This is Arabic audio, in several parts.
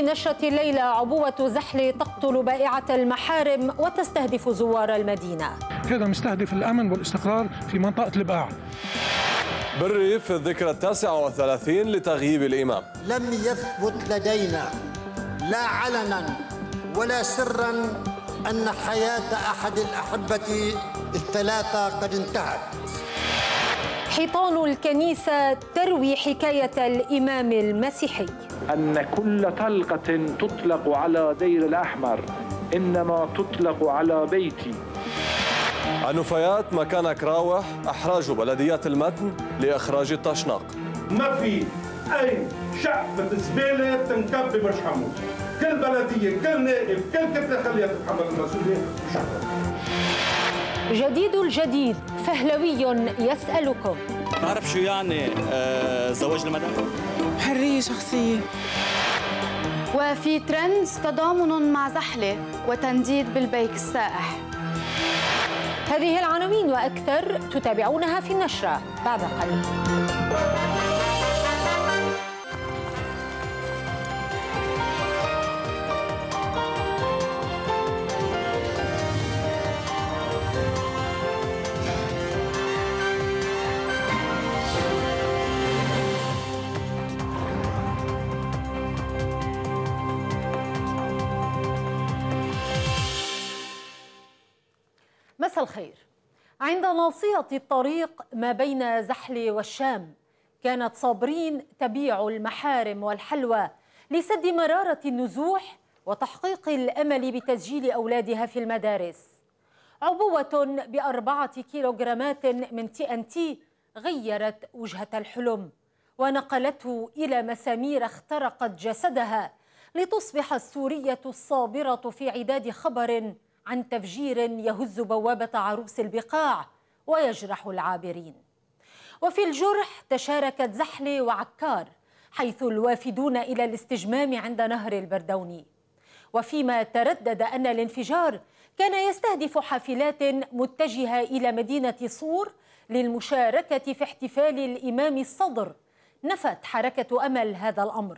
نشرة الليلة: عبوة زحل تقتل بائعة المحارم وتستهدف زوار المدينة. هذا مستهدف الأمن والاستقرار في منطقة البقاع. بري في الذكرى 39 لتغييب الإمام. لم يثبت لدينا لا علنا ولا سرا أن حياة أحد الأحبة الثلاثة قد انتهت. حيطان الكنيسة تروي حكاية الإمام المسيحي. أن كل طلقة تطلق على دير الأحمر إنما تطلق على بيتي. النفايات مكانك راوح أحراج بلديات المتن لإخراج الطشناق. ما في أي شعبة زبالة تنكب ببرج حمود. كل بلدية، كل نائب، كل كتلة خليها تتحمل المسؤولية. جديد الجديد فهلوي يسألكم: تعرف شو يعني زواج المدام؟ حرية شخصية. وفي ترندز تضامن مع زحلة وتنديد بالبيك السائح. هذه العناوين وأكثر تتابعونها في النشرة بعد قليل. مساء الخير. عند ناصية الطريق ما بين زحل والشام كانت صابرين تبيع المحارم والحلوى لسد مرارة النزوح وتحقيق الأمل بتسجيل أولادها في المدارس. عبوة ب4 كيلوغرامات من TNT غيرت وجهة الحلم ونقلته إلى مسامير اخترقت جسدها لتصبح السورية الصابرة في عداد خبر عن تفجير يهز بوابة عروس البقاع ويجرح العابرين. وفي الجرح تشاركت زحل وعكار حيث الوافدون إلى الاستجمام عند نهر البردوني. وفيما تردد أن الانفجار كان يستهدف حافلات متجهة إلى مدينة صور للمشاركة في احتفال الإمام الصدر، نفت حركة أمل هذا الأمر،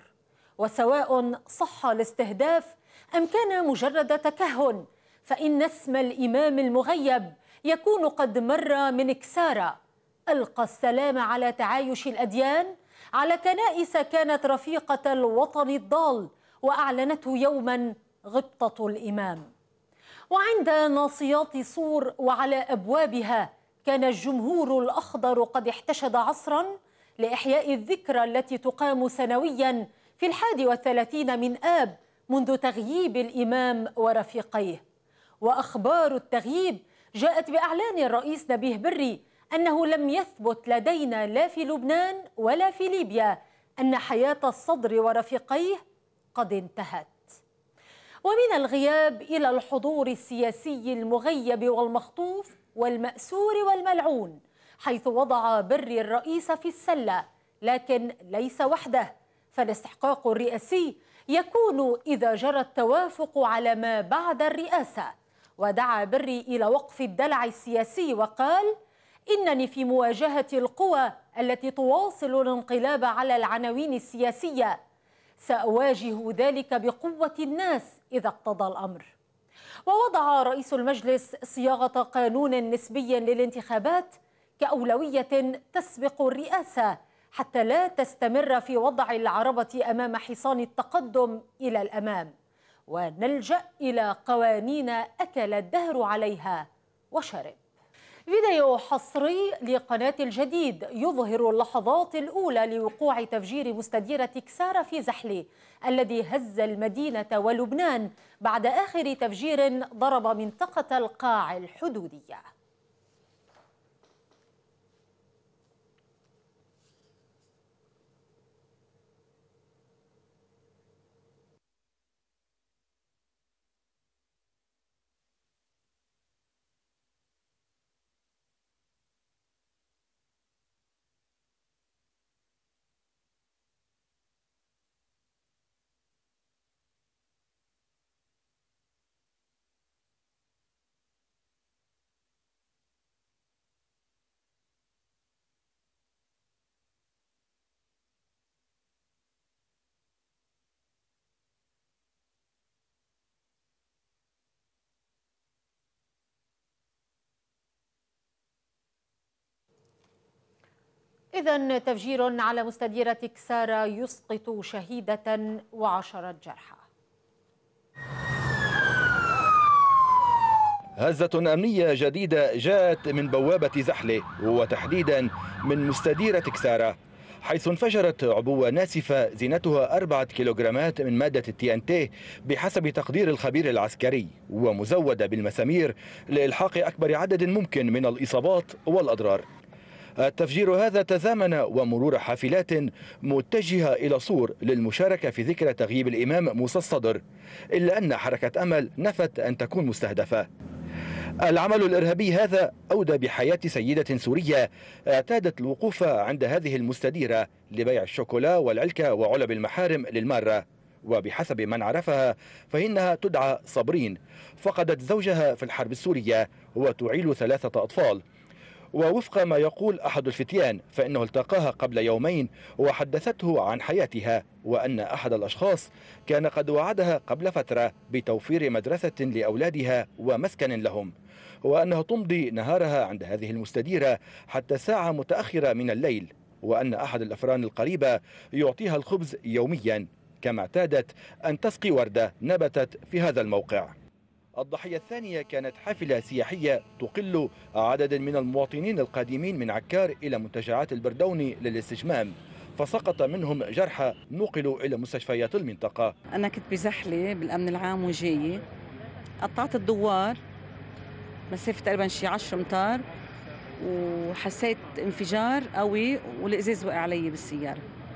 وسواء صح الاستهداف أم كان مجرد تكهن فإن اسم الإمام المغيب يكون قد مر من كسارى ألقى السلام على تعايش الأديان، على كنائس كانت رفيقة الوطن الضال وأعلنته يوما غبطة الإمام. وعند ناصيات صور وعلى أبوابها كان الجمهور الأخضر قد احتشد عصرا لإحياء الذكرى التي تقام سنويا في 31 من آب منذ تغييب الإمام ورفيقيه. وأخبار التغييب جاءت بإعلان الرئيس نبيه بري أنه لم يثبت لدينا لا في لبنان ولا في ليبيا أن حياة الصدر ورفيقيه قد انتهت. ومن الغياب إلى الحضور السياسي المغيب والمخطوف والمأسور والملعون، حيث وضع بري الرئيس في السلة، لكن ليس وحده، فالاستحقاق الرئاسي يكون إذا جرى التوافق على ما بعد الرئاسة. ودعا بري إلى وقف الدلع السياسي وقال: إنني في مواجهة القوى التي تواصل الانقلاب على العناوين السياسية سأواجه ذلك بقوة الناس إذا اقتضى الأمر. ووضع رئيس المجلس صياغة قانون نسبي للانتخابات كأولوية تسبق الرئاسة حتى لا تستمر في وضع العربة أمام حصان التقدم إلى الأمام ونلجأ إلى قوانين أكل الدهر عليها وشرب. فيديو حصري لقناة الجديد يظهر اللحظات الأولى لوقوع تفجير مستديرة كسارى في زحل الذي هز المدينة ولبنان بعد آخر تفجير ضرب منطقة القاع الحدودية. إذن تفجير على مستديرة كسارى يسقط شهيدة و10 جرحى. هزة أمنية جديدة جاءت من بوابة زحلة وتحديدا من مستديرة كسارى، حيث انفجرت عبوة ناسفة زينتها 4 كيلوغرامات من مادة الTNT بحسب تقدير الخبير العسكري، ومزودة بالمسامير لإلحاق أكبر عدد ممكن من الإصابات والأضرار. التفجير هذا تزامن ومرور حافلات متجهة إلى صور للمشاركة في ذكرى تغييب الإمام موسى الصدر، إلا أن حركة أمل نفت أن تكون مستهدفة. العمل الإرهابي هذا أودى بحياة سيدة سورية اعتادت الوقوف عند هذه المستديرة لبيع الشوكولا والعلكة وعلب المحارم للمارة، وبحسب من عرفها فإنها تدعى صابرين، فقدت زوجها في الحرب السورية وتعيل 3 أطفال. ووفق ما يقول أحد الفتيان فإنه التقاها قبل يومين وحدثته عن حياتها، وأن أحد الأشخاص كان قد وعدها قبل فترة بتوفير مدرسة لأولادها ومسكن لهم، وأنها تمضي نهارها عند هذه المستديرة حتى ساعة متأخرة من الليل، وأن أحد الأفران القريبة يعطيها الخبز يوميا، كما اعتادت أن تسقي وردة نبتت في هذا الموقع. الضحية الثانية كانت حافلة سياحية تقل عدد من المواطنين القادمين من عكار إلى منتجعات البردوني للاستجمام، فسقط منهم جرحى نقلوا إلى مستشفيات المنطقة. أنا كنت بزحلة بالأمن العام وجاية، قطعت الدوار مسافة تقريبا شي 10 أمتار وحسيت انفجار قوي والإزاز وقع علي بالسيارة.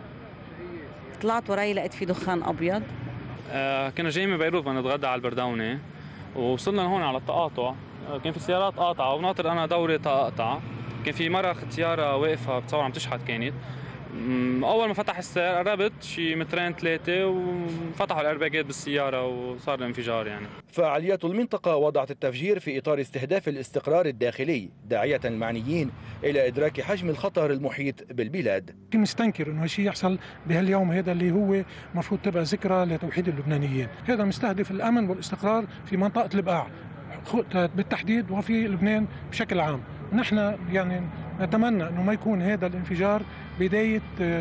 طلعت وراي لقيت في دخان أبيض. كنا جايين من بيروت بنتغدى على البردوني ووصلنا لهون على التقاطع، كان في سيارات قاطعة وناطر أنا دوري تقطع، كان في مرة سيارة واقفة بتصور عم تشحت كانت. أول ما فتح السير قربت شي 2-3 وفتحوا الأرباكات بالسيارة وصار الانفجار يعني. فعاليات المنطقة وضعت التفجير في إطار استهداف الاستقرار الداخلي، داعية المعنيين إلى إدراك حجم الخطر المحيط بالبلاد. مستنكر إنه هالشيء يحصل بهاليوم هذا اللي هو مفروض تبقى ذكرى لتوحيد اللبنانيين، هذا مستهدف الأمن والاستقرار في منطقة البقاع بالتحديد وفي لبنان بشكل عام. نحن يعني نتمنى انه ما يكون هذا الانفجار بدايه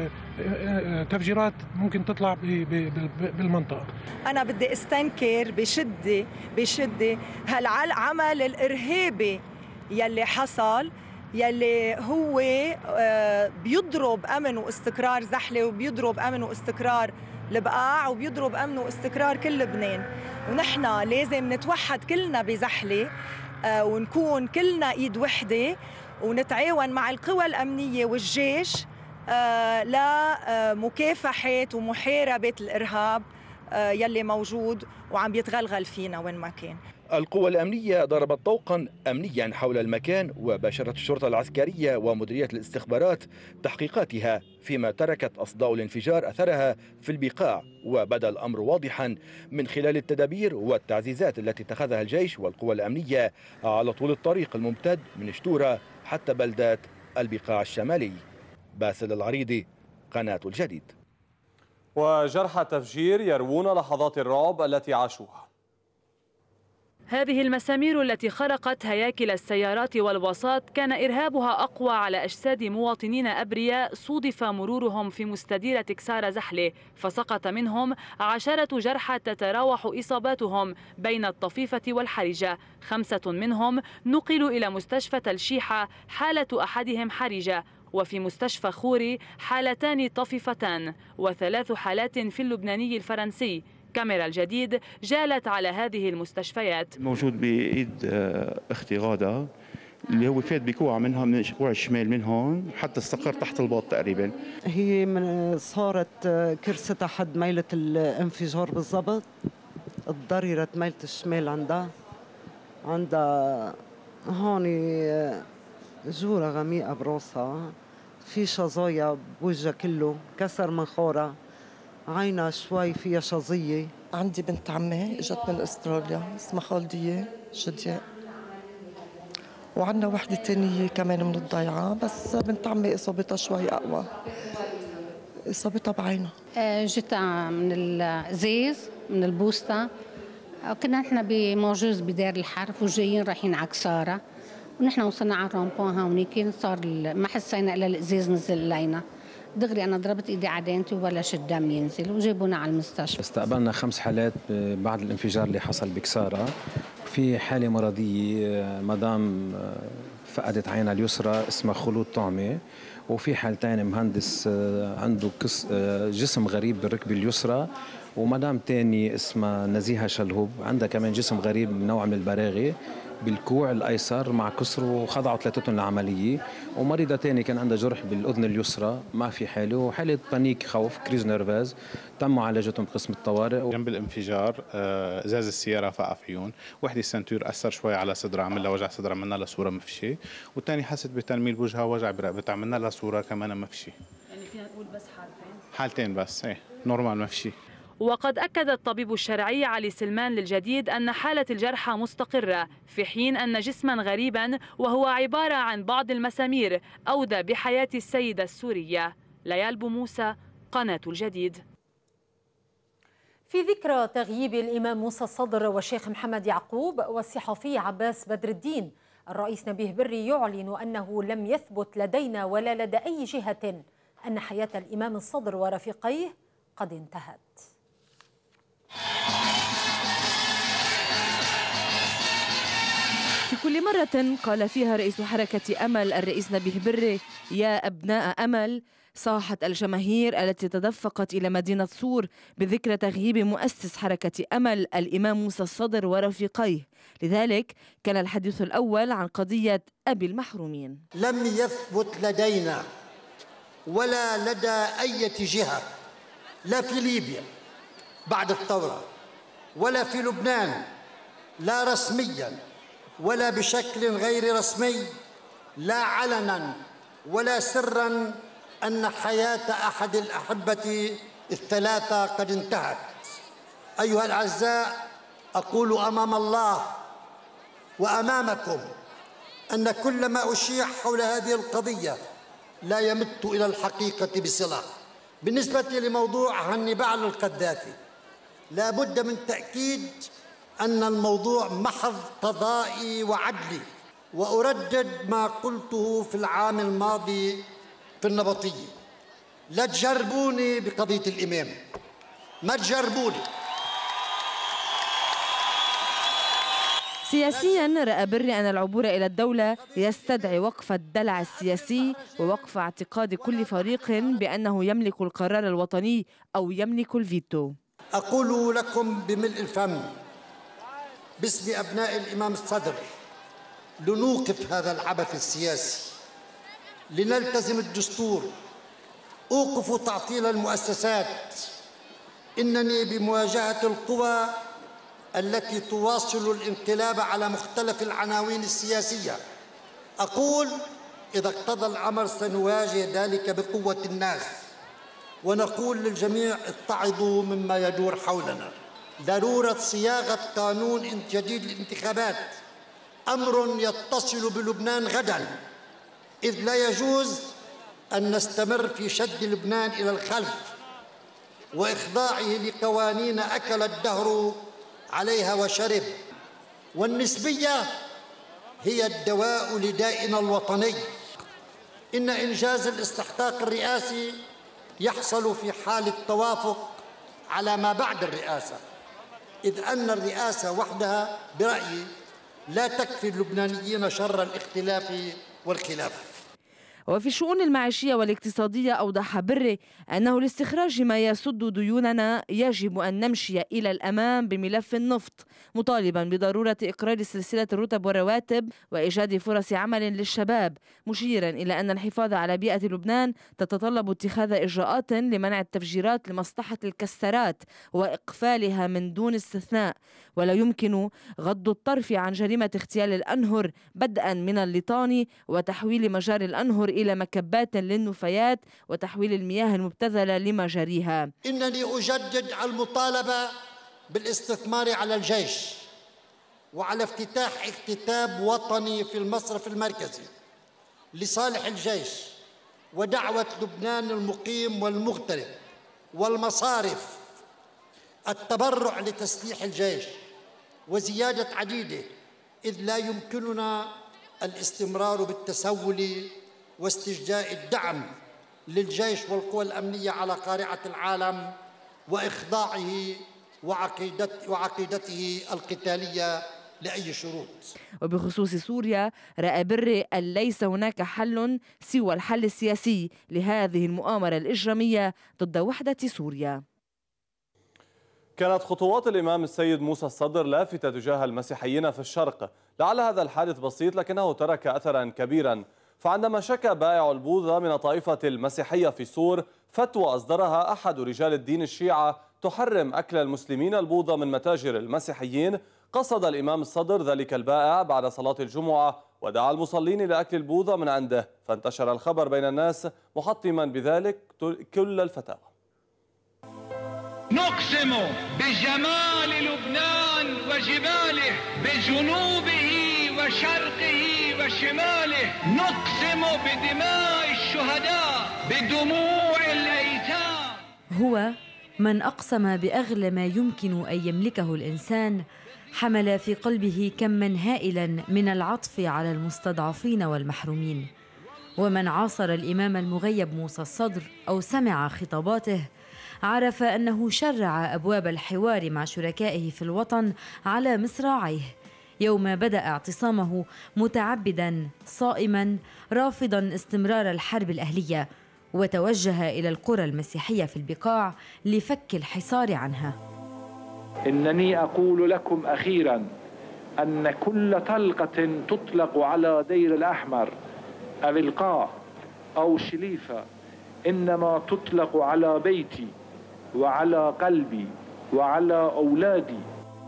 تفجيرات ممكن تطلع بالمنطقه. انا بدي استنكر بشده هالعمل الارهابي يلي حصل، يلي هو بيضرب امن واستقرار زحله وبيضرب امن واستقرار البقاع وبيضرب امن واستقرار كل لبنان، ونحن لازم نتوحد كلنا بزحله ونكون كلنا ايد وحده ونتعاون مع القوى الامنيه والجيش لمكافحه ومحاربه الارهاب يلي موجود وعم بيتغلغل فينا وين ما كان. القوى الأمنية ضربت طوقا أمنيا حول المكان، وباشرت الشرطة العسكرية ومديرية الاستخبارات تحقيقاتها، فيما تركت أصداء الانفجار أثرها في البقاع، وبدا الأمر واضحا من خلال التدابير والتعزيزات التي اتخذها الجيش والقوى الأمنية على طول الطريق الممتد من شتورة حتى بلدات البقاع الشمالي. باسل العريضي، قناة الجديد. وجرحى التفجير يروون لحظات الرعب التي عاشوها. هذه المسامير التي خرقت هياكل السيارات والباصات كان إرهابها أقوى على أجساد مواطنين أبرياء صودف مرورهم في مستديرة كسارى زحلة، فسقط منهم 10 جرحى تتراوح إصاباتهم بين الطفيفة والحرجة. 5 منهم نقلوا إلى مستشفى الشيحة، حالة أحدهم حرجة، وفي مستشفى خوري حالتان طفيفتان، و3 حالات في اللبناني الفرنسي. كاميرا الجديد جالت على هذه المستشفيات. موجود بإيد أختي غادة اللي هو فات بكوع منها من كوع الشمال من هون حتى استقر تحت الباط تقريبا. هي من صارت كرستها حد ميلة الانفجار بالضبط، اتضررت ميلة الشمال عندها هون جورة غميقة براسها، في شظايا بوجهها كله، كسر منخارها، عينها شوي فيها شظية. عندي بنت عمي اجت من استراليا اسمها خالدية جدياء، وعندنا وحدة تانية كمان من الضيعة، بس بنت عمي اصابتها شوي اقوى، اصابتها بعينها. جتها من الزيز من البوسطة، كنا نحن بموجوز بدار الحرف وجايين رايحين على كسارى، ونحن وصلنا على الرامبون هونيك صار ما حسينا الا الازاز نزل علينا دغري. انا ضربت ايدي على دينتي وبلش الدم ينزل وجابونا على المستشفى. استقبلنا 5 حالات بعد الانفجار اللي حصل بكسارة. في حالة مرضية مدام فقدت عينها اليسرى اسمها خلود طعمة، وفي حالتين مهندس عنده جسم غريب بالركبة اليسرى، ومدام تاني اسمها نزيهة شلهوب عندها كمان جسم غريب من نوع من البراغي بالكوع الايسر مع كسر، وخضعوا 3 للعمليه. ومريضه ثانيه كان عندها جرح بالاذن اليسرى ما في حاله، وحاله بانيك خوف كريز نيرفاز تم معالجتهم بقسم الطوارئ. جنب الانفجار ازاز السياره فقع فيهم، وحده السنتور اثر شوي على صدرها، عمل لها وجع صدر، عملنا لها صوره ما في شيء، والثانيه حست بتنميل بوجهها وجع برقبتها، عملنا لها صوره كمان ما في شيء. يعني فينا نقول بس حالتين بس، ايه نورمال ما في شيء. وقد أكد الطبيب الشرعي علي سلمان للجديد أن حالة الجرحى مستقرة، في حين أن جسما غريبا وهو عبارة عن بعض المسامير أودى بحياة السيدة السورية. ليال بوموسى، قناة الجديد. في ذكرى تغييب الإمام موسى الصدر والشيخ محمد يعقوب والصحفي عباس بدر الدين، الرئيس نبيه بري يعلن أنه لم يثبت لدينا ولا لدى أي جهة أن حياة الإمام الصدر ورفيقيه قد انتهت. في كل مرة قال فيها رئيس حركة أمل الرئيس نبيه بري: يا أبناء أمل، صاحت الجماهير التي تدفقت إلى مدينة صور بذكرى تغييب مؤسس حركة أمل الإمام موسى الصدر ورفيقيه. لذلك كان الحديث الأول عن قضية أبي المحرومين. لم يثبت لدينا ولا لدى أي جهة، لا في ليبيا بعد الثورة ولا في لبنان، لا رسميا ولا بشكل غير رسمي، لا علنا ولا سرا، أن حياة أحد الأحبة الثلاثة قد انتهت. أيها الأعزاء، أقول أمام الله وأمامكم أن كل ما أشيع حول هذه القضية لا يمت إلى الحقيقة بصلة. بالنسبة لموضوع هنيبال القذافي، لا بد من تأكيد أن الموضوع محض قضائي وعدلي، وأردد ما قلته في العام الماضي في النبطية: لا تجربوني بقضية الإمام، ما تجربوني. سياسيا رأى بري أن العبور إلى الدولة يستدعي وقف الدلع السياسي ووقف اعتقاد كل فريق بأنه يملك القرار الوطني أو يملك الفيتو. أقول لكم بملء الفم باسم أبناء الإمام الصدر: لنوقف هذا العبث السياسي، لنلتزم الدستور، أوقفوا تعطيل المؤسسات. إنني بمواجهة القوى التي تواصل الانقلاب على مختلف العناوين السياسية أقول: إذا اقتضى الأمر سنواجه ذلك بقوة الناس، ونقول للجميع: اتعظوا مما يدور حولنا. ضرورة صياغة قانون جديد للانتخابات أمر يتصل بلبنان غدا، إذ لا يجوز أن نستمر في شد لبنان إلى الخلف وإخضاعه لقوانين أكل الدهر عليها وشرب. والنسبية هي الدواء لدائنا الوطني. إن إنجاز الاستحقاق الرئاسي يحصل في حال التوافق على ما بعد الرئاسة، إذ أن الرئاسة وحدها برأيي لا تكفي اللبنانيين شر الاختلاف والخلاف. وفي الشؤون المعيشية والاقتصادية أوضح بري أنه لاستخراج ما يسد ديوننا يجب أن نمشي إلى الأمام بملف النفط، مطالبا بضرورة إقرار سلسلة الرتب والرواتب وإيجاد فرص عمل للشباب، مشيرا إلى أن الحفاظ على بيئة لبنان تتطلب اتخاذ إجراءات لمنع التفجيرات لمصلحة الكسرات وإقفالها من دون استثناء، ولا يمكن غض الطرف عن جريمة اغتيال الأنهر بدءا من الليطاني وتحويل مجاري الأنهر إلى مكبات للنفايات وتحويل المياه المبتذلة لمجاريها. إنني أجدد المطالبة بالاستثمار على الجيش وعلى افتتاح اكتتاب وطني في المصرف المركزي لصالح الجيش، ودعوة لبنان المقيم والمغترب والمصارف التبرع لتسليح الجيش وزيادة عديدة، إذ لا يمكننا الاستمرار بالتسول واستجداء الدعم للجيش والقوى الأمنية على قارعة العالم وإخضاعه وعقيدته القتالية لأي شروط. وبخصوص سوريا رأى بري أن ليس هناك حل سوى الحل السياسي لهذه المؤامرة الإجرامية ضد وحدة سوريا. كانت خطوات الإمام السيد موسى الصدر لافتة تجاه المسيحيين في الشرق. لعل هذا الحادث بسيط لكنه ترك أثرا كبيرا، فعندما شكى بائع البوظة من طائفة المسيحية في سور فتوى أصدرها أحد رجال الدين الشيعة تحرم أكل المسلمين البوظة من متاجر المسيحيين، قصد الإمام الصدر ذلك البائع بعد صلاة الجمعة ودعا المصلين إلى أكل البوظة من عنده، فانتشر الخبر بين الناس محطما بذلك كل الفتاوى. نقسم بجمال لبنان وجباله، بجنوبه وشرقه وشماله، نقسم بدماء الشهداء، بدموع الأيتام. هو من أقسم بأغلى ما يمكن أن يملكه الإنسان، حمل في قلبه كماً هائلاً من العطف على المستضعفين والمحرومين. ومن عاصر الإمام المغيب موسى الصدر أو سمع خطاباته عرف أنه شرع أبواب الحوار مع شركائه في الوطن على مصراعيه يوم بدأ اعتصامه، متعبداً صائماً رافضاً استمرار الحرب الأهلية، وتوجه إلى القرى المسيحية في البقاع لفك الحصار عنها. إنني أقول لكم أخيراً أن كل طلقة تطلق على دير الأحمر أو القاع أو شليفة إنما تطلق على بيتي وعلى قلبي وعلى أولادي.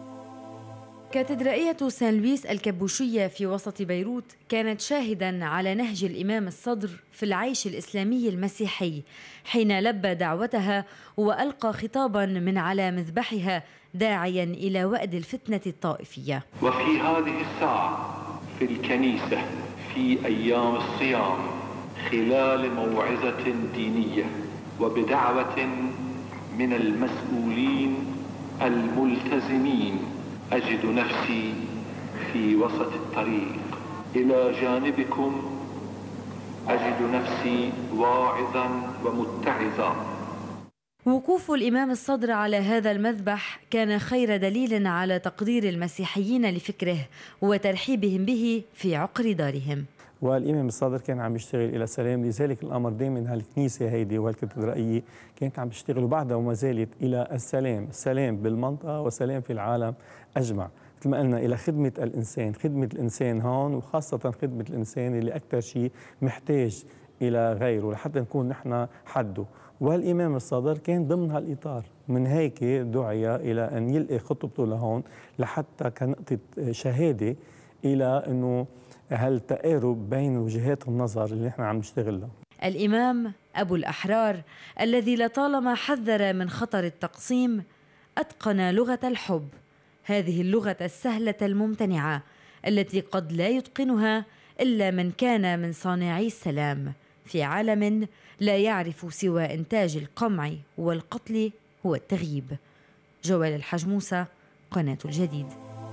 كاتدرائية سان لويس الكبوشية في وسط بيروت كانت شاهداً على نهج الإمام الصدر في العيش الإسلامي المسيحي حين لبى دعوتها وألقى خطاباً من على مذبحها داعياً إلى وأد الفتنة الطائفية. وفي هذه الساعة في الكنيسة في أيام الصيام خلال موعظة دينية وبدعوة من المسؤولين الملتزمين أجد نفسي في وسط الطريق إلى جانبكم، أجد نفسي واعظا ومتعظا. وقوف الإمام الصدر على هذا المذبح كان خير دليل على تقدير المسيحيين لفكره وترحيبهم به في عقر دارهم. والإمام الصدر كان عم يشتغل إلى سلام، لذلك الأمر دائما هالكنيسة هيدي وهالكاتدرائية كانت عم تشتغل وبعدها وما زالت إلى السلام بالمنطقة وسلام في العالم أجمع، مثل ما قلنا إلى خدمة الإنسان، خدمة الإنسان هون، وخاصة خدمة الإنسان اللي أكثر شيء محتاج إلى غيره لحتى نكون نحن حده. والإمام الصدر كان ضمن هالإطار، من هيك دعي إلى أن يلقي خطبته لهون لحتى كنقطة شهادة إلى أنه هالتقارب بين وجهات النظر اللي نحن عم نشتغل له. الإمام أبو الأحرار الذي لطالما حذر من خطر التقسيم أتقن لغة الحب، هذه اللغة السهلة الممتنعة التي قد لا يتقنها إلا من كان من صانعي السلام في عالم لا يعرف سوى إنتاج القمع والقتل هو التغييب. جوال الحاج موسى، قناة الجديد.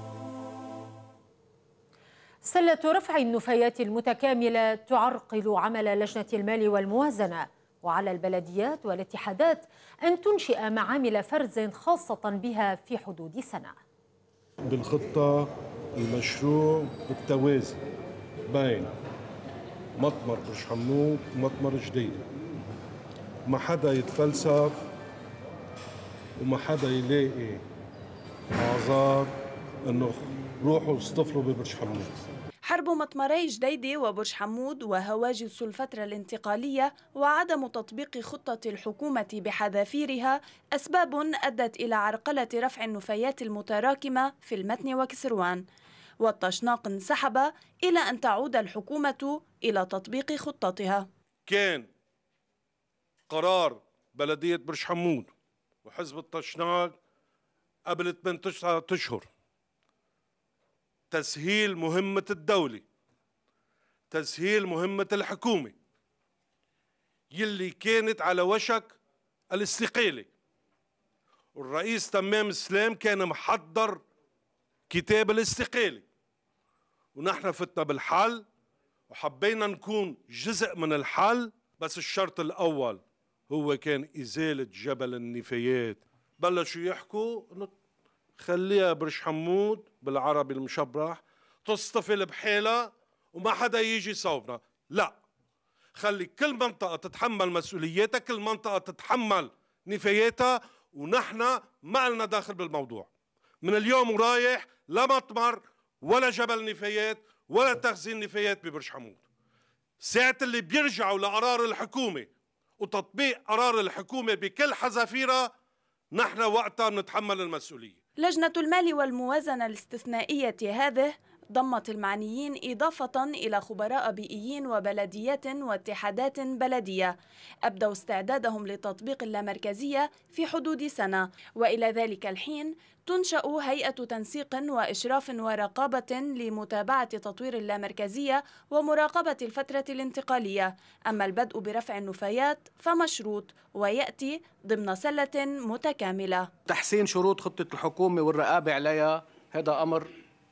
سلة رفع النفايات المتكاملة تعرقل عمل لجنة المال والموازنة، وعلى البلديات والاتحادات أن تنشئ معامل فرز خاصة بها في حدود سنة. بالخطة المشروع بالتوازي بين مطمر برج حمود ومطمر جديد، ما حدا يتفلسف وما حدا يلاقي اعذار انه روحوا اصطفلوا ببرج حمود. حرب مطمري جديدة وبرج حمود وهواجس الفترة الانتقالية وعدم تطبيق خطة الحكومة بحذافيرها أسباب أدت إلى عرقلة رفع النفايات المتراكمة في المتن وكسروان، والتشناق انسحب إلى أن تعود الحكومة إلى تطبيق خطتها. كان قرار بلدية برج حمود وحزب التشناق قبل 8 أشهر تسهيل مهمة الدولة، تسهيل مهمة الحكومة يلي كانت على وشك الاستقالة. والرئيس تمام السلام كان محضر كتاب الاستقالة، ونحن فتنا بالحل وحبينا نكون جزء من الحل، بس الشرط الأول هو كان إزالة جبل النفايات. بلشوا يحكوا إنه خليها برج حمود بالعربي المشبرح تصطفل بحالها وما حدا يجي يصوبنا. لا، خلي كل منطقة تتحمل مسؤولياتها، كل منطقة تتحمل نفاياتها، ونحن ما لنا داخل بالموضوع. من اليوم ورايح لا مطمر ولا جبل نفايات ولا تخزين نفايات ببرج حمود. ساعة اللي بيرجعوا لقرار الحكومة وتطبيق قرار الحكومة بكل حذافيرها، نحن وقتها نتحمل المسؤولية. لجنة المال والموازنة الاستثنائية هذه ضمت المعنيين إضافة إلى خبراء بيئيين وبلديات واتحادات بلدية أبدوا استعدادهم لتطبيق اللامركزية في حدود سنة، وإلى ذلك الحين تنشأ هيئة تنسيق وإشراف ورقابة لمتابعة تطوير اللامركزية ومراقبة الفترة الانتقالية. أما البدء برفع النفايات فمشروط ويأتي ضمن سلة متكاملة. تحسين شروط خطة الحكومة والرقابة عليها هذا أمر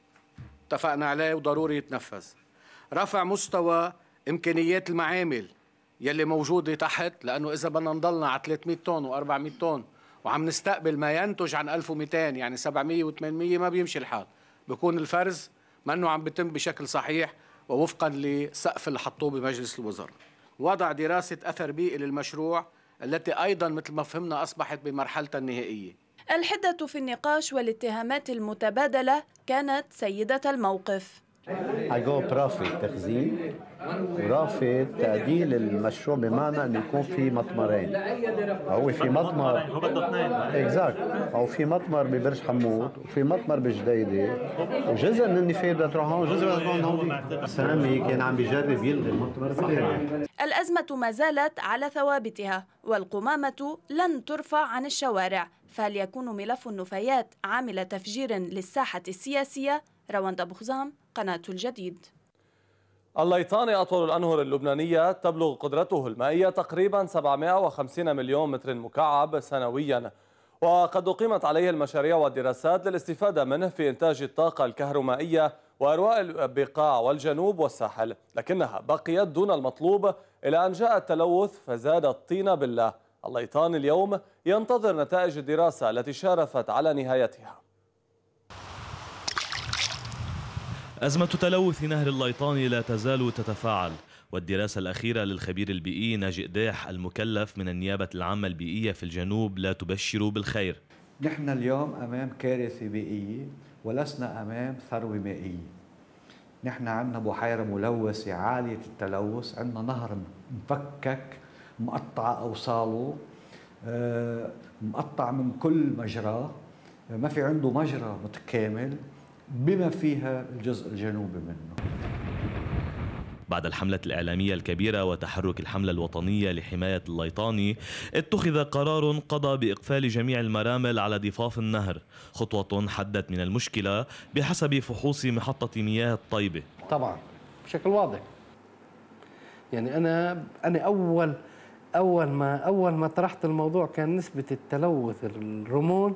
اتفقنا عليه وضروري يتنفذ. رفع مستوى إمكانيات المعامل يلي موجودة تحت، لأنه إذا بدنا نضلنا على 300 طن و400 طن وعم نستقبل ما ينتج عن 1200 يعني 700 و800 ما بيمشي الحال، بيكون الفرز منه عم بيتم بشكل صحيح ووفقا لسقف اللي حطوه بمجلس الوزراء. وضع دراسة أثر بيئي للمشروع التي أيضا مثل ما فهمنا أصبحت بمرحلتها النهائية. الحدة في النقاش والاتهامات المتبادلة كانت سيدة الموقف. حيقوم رافض تخزين ورافض تعديل المشروع، بمعنى انه يكون في مطمرين. هو في مطمر اكزاكت، او في مطمر ببرج حمود وفي مطمر بجديده، وجزء من النفايات بدها تروح هون وجزء بدها تروح هون. سامي كان عم بيجرب يلغي المطمر بالكامل. الأزمة ما زالت على ثوابتها والقمامة لن ترفع عن الشوارع، فهل يكون ملف النفايات عامل تفجير للساحة السياسية؟ رواندا بخزام، قناة الجديد. الليطاني أطول الأنهر اللبنانية تبلغ قدرته المائية تقريبا 750 مليون متر مكعب سنويا، وقد أقيمت عليه المشاريع والدراسات للاستفادة منه في إنتاج الطاقة الكهرومائية وإرواء البقاع والجنوب والساحل، لكنها بقيت دون المطلوب إلى أن جاء التلوث فزاد الطين بلة. الليطاني اليوم ينتظر نتائج الدراسة التي شارفت على نهايتها. أزمة تلوث نهر الليطاني لا تزال تتفاعل، والدراسة الأخيرة للخبير البيئي ناجي قداح المكلف من النيابة العامة البيئية في الجنوب لا تبشر بالخير. نحن اليوم أمام كارثة بيئية ولسنا أمام ثروة مائية. نحن عندنا بحيرة ملوثة عالية التلوث، عندنا نهر مفكك مقطع أوصاله، مقطع من كل مجرى، ما في عنده مجرى متكامل بما فيها الجزء الجنوبي منه. بعد الحملة الإعلامية الكبيرة وتحرك الحملة الوطنية لحماية الليطاني، اتخذ قرار قضى بإقفال جميع المرامل على ضفاف النهر، خطوة حدت من المشكلة بحسب فحوص محطة مياه الطيبة. طبعا بشكل واضح، يعني أنا أول ما طرحت الموضوع كان نسبة التلوث الرمون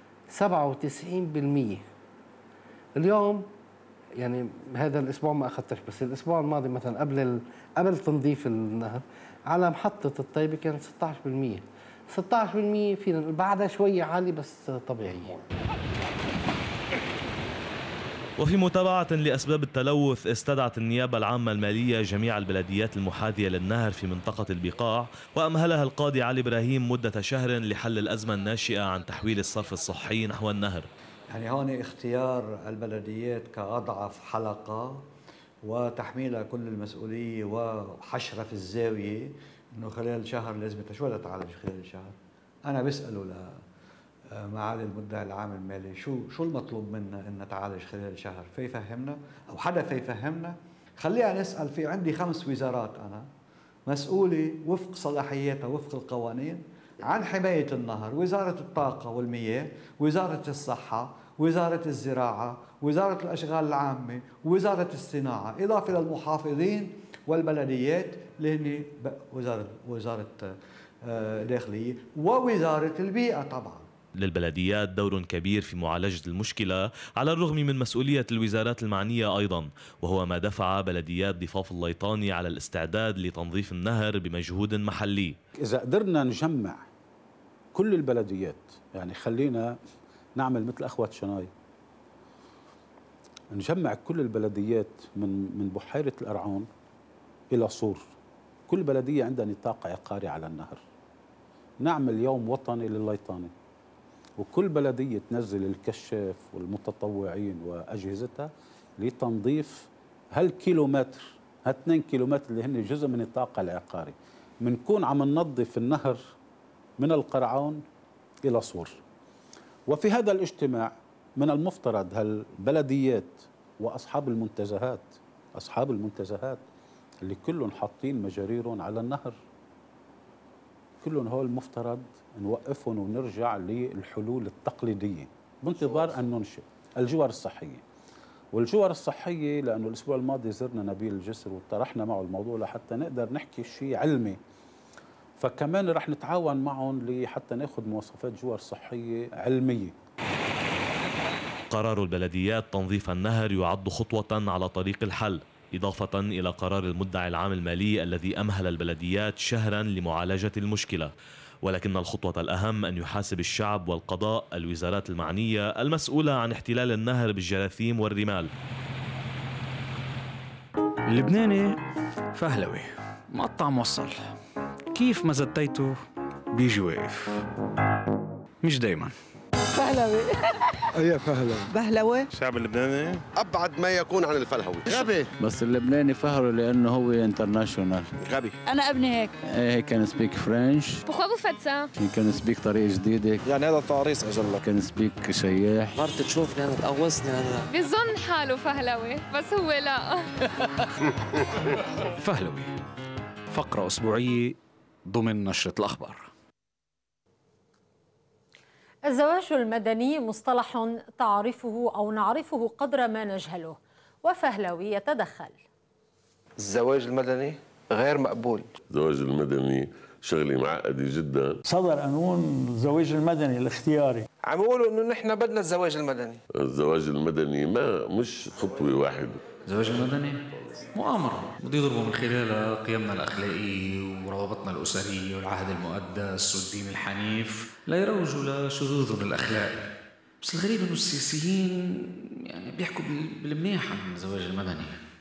97%. اليوم يعني هذا الاسبوع ما اخذتش، بس الاسبوع الماضي مثلا قبل تنظيف النهر على محطه الطيبه كان 16%. 16% في بعدها شويه عالي بس طبيعيه. وفي متابعة لأسباب التلوث استدعت النيابة العامة المالية جميع البلديات المحاذية للنهر في منطقة البقاع، وأمهلها القاضي علي إبراهيم مدة شهر لحل الأزمة الناشئة عن تحويل الصرف الصحي نحو النهر. يعني هون اختيار البلديات كأضعف حلقة وتحميلها كل المسؤولية وحشرة في الزاوية إنه خلال شهر لازم شو بدها تعالج خلال شهر. أنا بسأله لمعالي المدعي العام المالي شو المطلوب منا إن تعالج خلال شهر؟ فيفهمنا أو حدا فيفهمنا. خلينا نسأل. في عندي 5 وزارات أنا مسؤولة وفق صلاحياتها وفق القوانين عن حماية النهر: وزارة الطاقة والمياه، وزارة الصحة، وزارة الزراعة، وزارة الأشغال العامة، وزارة الصناعة، إضافة للمحافظين والبلديات اللي هن وزارة داخلية ووزارة البيئة. طبعا للبلديات دور كبير في معالجة المشكلة على الرغم من مسؤولية الوزارات المعنية أيضا، وهو ما دفع بلديات ضفاف الليطاني على الاستعداد لتنظيف النهر بمجهود محلي. إذا قدرنا نجمع كل البلديات، يعني خلينا نعمل مثل أخوة شناي، نجمع كل البلديات من بحيرة الأرعون إلى صور، كل بلدية عندها نطاق عقاري على النهر، نعمل يوم وطني للليطاني، وكل بلدية تنزل الكشاف والمتطوعين وأجهزتها لتنظيف هالكيلومتر، ها2 كيلومتر اللي هن جزء من النطاق العقاري، منكون عم ننظف النهر من القرعون إلى صور. وفي هذا الاجتماع من المفترض هالبلديات وأصحاب المنتزهات اللي كلهم حاطين مجاريرهم على النهر، كلهم هول المفترض نوقفهم ونرجع للحلول التقليدية بانتظار أن ننشئ الجوار الصحية. والجوار الصحية لأنه الأسبوع الماضي زرنا نبيل الجسر وطرحنا معه الموضوع لحتى نقدر نحكي شيء علمي، فكمان رح نتعاون معهم لحتى ناخذ مواصفات جوار صحية علمية. قرار البلديات تنظيف النهر يعد خطوة على طريق الحل، إضافة إلى قرار المدعي العام المالي الذي أمهل البلديات شهرا لمعالجة المشكلة. ولكن الخطوة الأهم أن يحاسب الشعب والقضاء الوزارات المعنية المسؤولة عن احتلال النهر بالجراثيم والرمال. اللبناني فهلوي مقطع موصل، كيف ما زتيته بيجي واقف، مش دايما. فهلوي ايه فهلوي بهلوي. الشعب اللبناني ابعد ما يكون عن الفلهوي، غبي. بس اللبناني فهره لانه هو انترناشونال، غبي. انا ابني هيك. ايه كان سبيك فرنش. بخوف فتسا. كان سبيك طريقه جديده. يعني هذا تعريس اجل. كان سبيك شياح. مرت تشوفني انا تقوصني انا. بيظن حاله فهلوي بس هو لا. فهلوي فقرة أسبوعية ضمن نشرة الأخبار. الزواج المدني مصطلح تعرفه أو نعرفه قدر ما نجهله، وفهلوي يتدخل. الزواج المدني غير مقبول. الزواج المدني شغلة معقدة جدا. صدر قانون الزواج المدني الاختياري، عم يقولوا انه نحن بدنا الزواج المدني. الزواج المدني مش خطوة واحدة. الزواج المدني مؤامرة بده يضربوا من خلالها قيمنا الأخلاقية وروابطنا الأسرية والعهد المقدس والدين الحنيف ليروجوا لشذوذهم الأخلاقي. بس الغريب إنه السياسيين يعني بيحكوا بالمنيح عن الزواج المدني.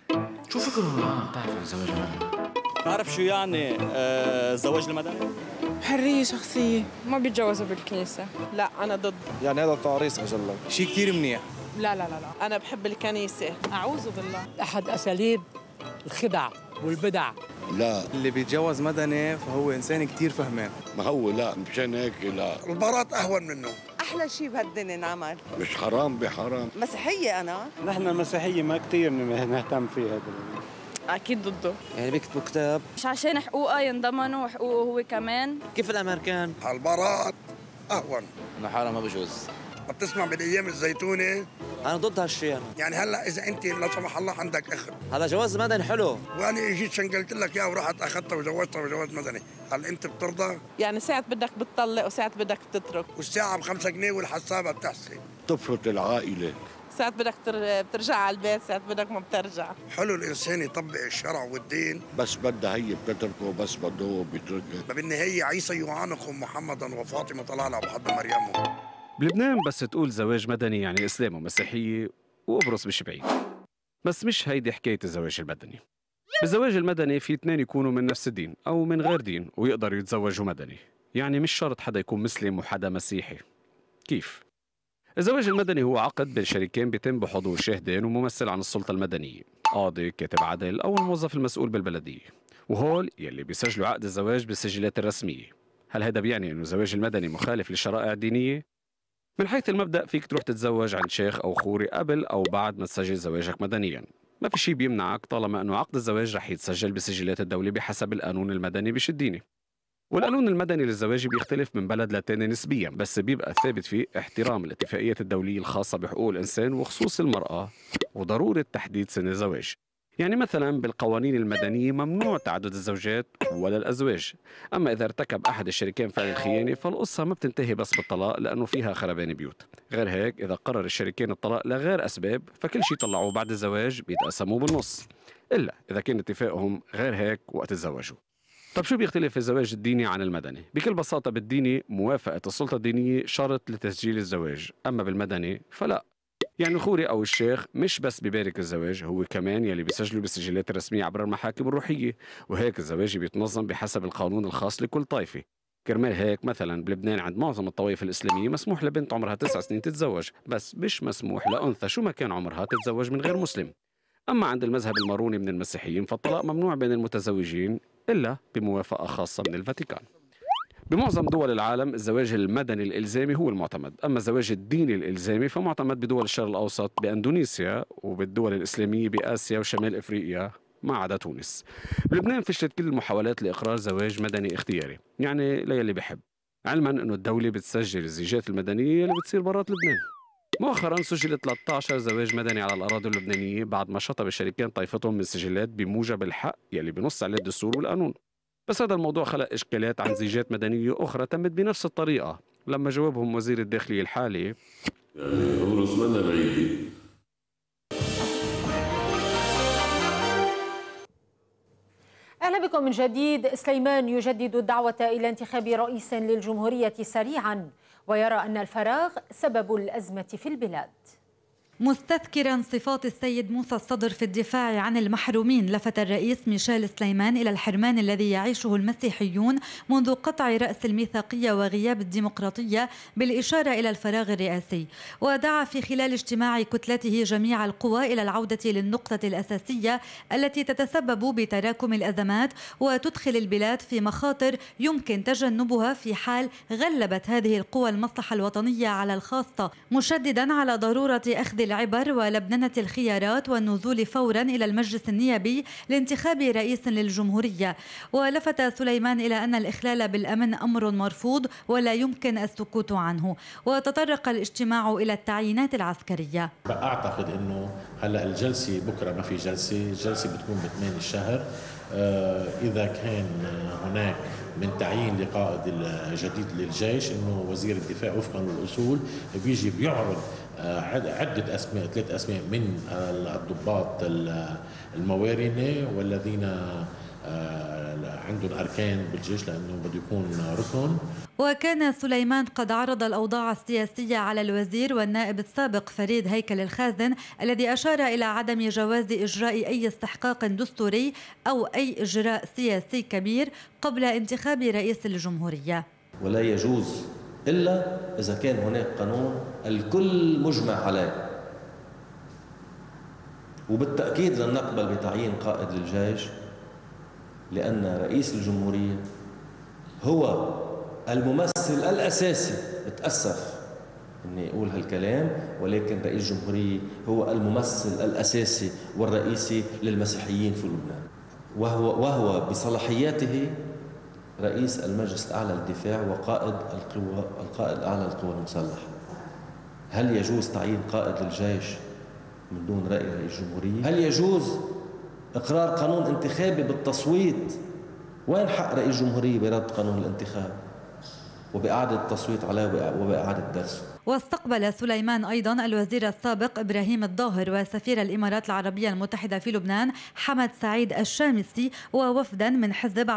شو فكرهم بتعرف عن الزواج المدني؟ تعرف شو يعني الزواج المدني؟ حرية شخصية، ما بيتجوزوا بالكنيسة. لا أنا ضد. يعني هذا تعريس أجل شيء كثير منيح. لا لا لا لا، أنا بحب الكنيسة، أعوذ بالله. أحد أساليب الخدع والبدع. لا، اللي بيتجوز مدني فهو إنسان كثير فهمان. ما هو لا مشان هيك لا، البارات أهون منه. أحلى شيء بهالدنيا انعمل. مش حرام بحرام. مسيحية أنا. نحن المسيحية ما كثير نهتم فيها. أكيد ضده. يعني بيكتبوا كتاب مش عشان حقوقه ينضمنوا وحقوقه هو كمان. كيف الأمريكان؟ البارات أهون. أنا حالة ما بجوز. ما بتسمع بالأيام الزيتونة؟ أنا ضد هالشيء أنا. يعني هلا إذا أنت لا سمح الله عندك أخت، هذا جواز مدني حلو، وأنا إجيت شنقلت لك إياه ورحت أخذتها وجوزتها جواز مدني، هل أنت بترضى؟ يعني ساعة بدك بتطلق وساعة بدك تترك. والساعة ب5 جنيه والحسابة بتحسي. تفرط العائلة. ساعة بدك بترجع على البيت، ساعة بدك ما بترجع. حلو الإنسان يطبق الشرع والدين، بس بدها هي بتتركه، بس بده هو بيتركه. بالنهاية عيسى يعانق محمدا وفاطمة طلالة وحد مريم. بلبنان بس تقول زواج مدني يعني إسلام ومسيحية وقبرص مش بعيد. بس مش هيدي حكاية الزواج المدني. بالزواج المدني في اثنين يكونوا من نفس الدين أو من غير دين ويقدروا يتزوجوا مدني، يعني مش شرط حدا يكون مسلم وحدا مسيحي. كيف؟ الزواج المدني هو عقد بين شريكين بيتم بحضور شاهدين وممثل عن السلطة المدنية، قاضي، كاتب عدل أو الموظف المسؤول بالبلدية، وهول يلي بيسجلوا عقد الزواج بالسجلات الرسمية. هل هذا بيعني إنه الزواج المدني مخالف للشرائع الدينية؟ من حيث المبدأ فيك تروح تتزوج عند شيخ أو خوري قبل أو بعد ما تسجل زواجك مدنياً، ما في شيء بيمنعك طالما أنه عقد الزواج رح يتسجل بسجلات الدولة بحسب القانون المدني مش الديني. والقانون المدني للزواج بيختلف من بلد لتاني نسبياً، بس بيبقى ثابت فيه احترام الاتفاقيات الدولية الخاصة بحقوق الإنسان وخصوص المرأة وضرورة تحديد سن الزواج. يعني مثلا بالقوانين المدنية ممنوع تعدد الزوجات ولا الأزواج، أما إذا ارتكب أحد الشريكين فعل الخيانة فالقصة ما بتنتهي بس بالطلاق لأنه فيها خربان بيوت. غير هيك إذا قرر الشريكين الطلاق لغير أسباب فكل شيء طلعوه بعد الزواج بيتقسموه بالنص، إلا إذا كان اتفاقهم غير هيك وقت تزوجوا. طب شو بيختلف الزواج الديني عن المدني؟ بكل بساطة بالديني موافقة السلطة الدينية شرط لتسجيل الزواج، أما بالمدني فلا. يعني الخوري أو الشيخ مش بس بيبارك الزواج، هو كمان يلي بيسجلوا بالسجلات الرسمية عبر المحاكم الروحية، وهيك الزواج بيتنظم بحسب القانون الخاص لكل طائفة. كرمال هيك مثلا بلبنان عند معظم الطوائف الإسلامية مسموح لبنت عمرها 9 سنين تتزوج، بس مش مسموح لأنثى شو ما كان عمرها تتزوج من غير مسلم. أما عند المذهب الماروني من المسيحيين فالطلاق ممنوع بين المتزوجين إلا بموافقة خاصة من الفاتيكان. بمعظم دول العالم الزواج المدني الإلزامي هو المعتمد، أما الزواج الديني الإلزامي فمعتمد بدول الشرق الأوسط بأندونيسيا وبالدول الإسلامية بآسيا وشمال إفريقيا ما عدا تونس. بلبنان فشلت كل المحاولات لإقرار زواج مدني اختياري، يعني للي بحب، علما أنه الدولة بتسجل الزيجات المدنية اللي بتصير برات لبنان. مؤخرا سجل 13 زواج مدني على الأراضي اللبنانية بعد ما شطب الشريكين طائفتهم من السجلات بموجب الحق يلي بنص عليه الدستور والقانون. بس هذا الموضوع خلق إشكالات عن زيجات مدنية أخرى تمت بنفس الطريقة، لما جاوبهم وزير الداخلية الحالي يعني عمره زمان بعيد. أهلا بكم من جديد. سليمان يجدد الدعوة إلى انتخاب رئيس للجمهورية سريعا، ويرى أن الفراغ سبب الأزمة في البلاد. مستذكرا صفات السيد موسى الصدر في الدفاع عن المحرومين، لفت الرئيس ميشيل سليمان إلى الحرمان الذي يعيشه المسيحيون منذ قطع رأس الميثاقية وغياب الديمقراطية، بالإشارة إلى الفراغ الرئاسي. ودعا في خلال اجتماع كتلته جميع القوى إلى العودة للنقطة الأساسية التي تتسبب بتراكم الأزمات وتدخل البلاد في مخاطر يمكن تجنبها في حال غلبت هذه القوى المصلحة الوطنية على الخاصة، مشددا على ضرورة أخذ العبر ولبننة الخيارات والنزول فورا إلى المجلس النيابي لانتخاب رئيس للجمهورية. ولفت سليمان إلى أن الإخلال بالأمن أمر مرفوض ولا يمكن السكوت عنه. وتطرق الاجتماع إلى التعيينات العسكرية. أعتقد أنه هلأ الجلسة بكرة ما في جلسة، الجلسة بتكون ب8 الشهر. إذا كان هناك من تعيين لقائد الجديد للجيش، انه وزير الدفاع وفقا للاصول بيجي بيعرض عده اسماء، 3 اسماء من الضباط الموارنه والذين عندهم أركان بالجيش لأنه بده يكون ركن. وكان سليمان قد عرض الأوضاع السياسية على الوزير والنائب السابق فريد هيكل الخازن، الذي أشار إلى عدم جواز إجراء أي استحقاق دستوري أو أي إجراء سياسي كبير قبل انتخاب رئيس الجمهورية. ولا يجوز إلا إذا كان هناك قانون الكل مجمع عليه. وبالتأكيد لن نقبل بتعيين قائد للجيش، لأن رئيس الجمهورية هو الممثل الأساسي، بتأسف إني أقول هالكلام، ولكن رئيس الجمهورية هو الممثل الأساسي والرئيسي للمسيحيين في لبنان، وهو بصلاحياته رئيس المجلس الأعلى للدفاع وقائد القائد الأعلى للقوى المسلحة. هل يجوز تعيين قائد للجيش من دون رأي رئيس الجمهورية؟ هل يجوز إقرار قانون انتخابي بالتصويت؟ وين حق رئيس الجمهورية برد قانون الانتخاب وبإعادة التصويت عليه وبإعادة درسه؟ واستقبل سليمان أيضا الوزير السابق إبراهيم الظاهر وسفير الإمارات العربية المتحدة في لبنان حمد سعيد الشامسي ووفدا من حزب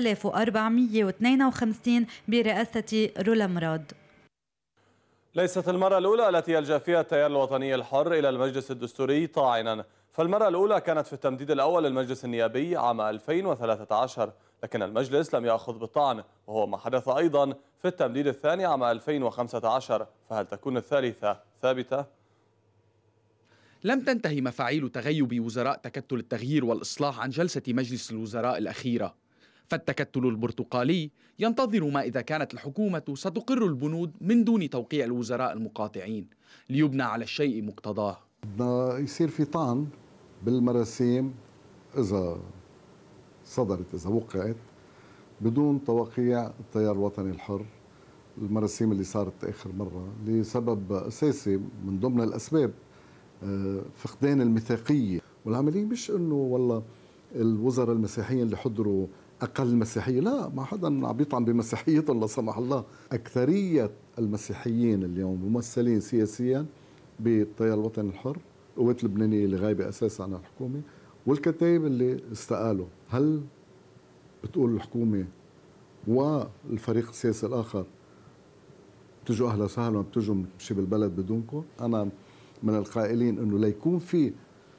10452 برئاسة رولا مراد. ليست المرة الأولى التي يلجأ فيها التيار الوطني الحر إلى المجلس الدستوري طاعنا، فالمرة الأولى كانت في التمديد الأول للمجلس النيابي عام 2013، لكن المجلس لم يأخذ بالطعن، وهو ما حدث أيضا في التمديد الثاني عام 2015. فهل تكون الثالثة ثابتة؟ لم تنتهي مفاعيل تغيب وزراء تكتل التغيير والإصلاح عن جلسة مجلس الوزراء الأخيرة، فالتكتل البرتقالي ينتظر ما إذا كانت الحكومة ستقر البنود من دون توقيع الوزراء المقاطعين ليبنى على الشيء مقتضاه. بدنا يصير في طعن بالمراسيم إذا صدرت، إذا وقعت بدون توقيع التيار الوطني الحر، المراسيم اللي صارت آخر مرة لسبب أساسي من ضمن الأسباب فقدان الميثاقية، والعملية مش انه والله الوزراء المسيحيين اللي حضروا اقل مسيحيه، لا، ما حدا عم بيطعن بمسيحيتهم لا سمح الله. اكثريه المسيحيين اليوم ممثلين سياسيا بالتيار الوطني الحر، القوات اللبنانيه اللي غايبه اساسا عن الحكومه، والكتائب اللي استقالوا. هل بتقول الحكومه والفريق السياسي الاخر بتجوا اهلا وسهلا بتجوا نمشي بالبلد بدونكم؟ انا من القائلين انه ليكون في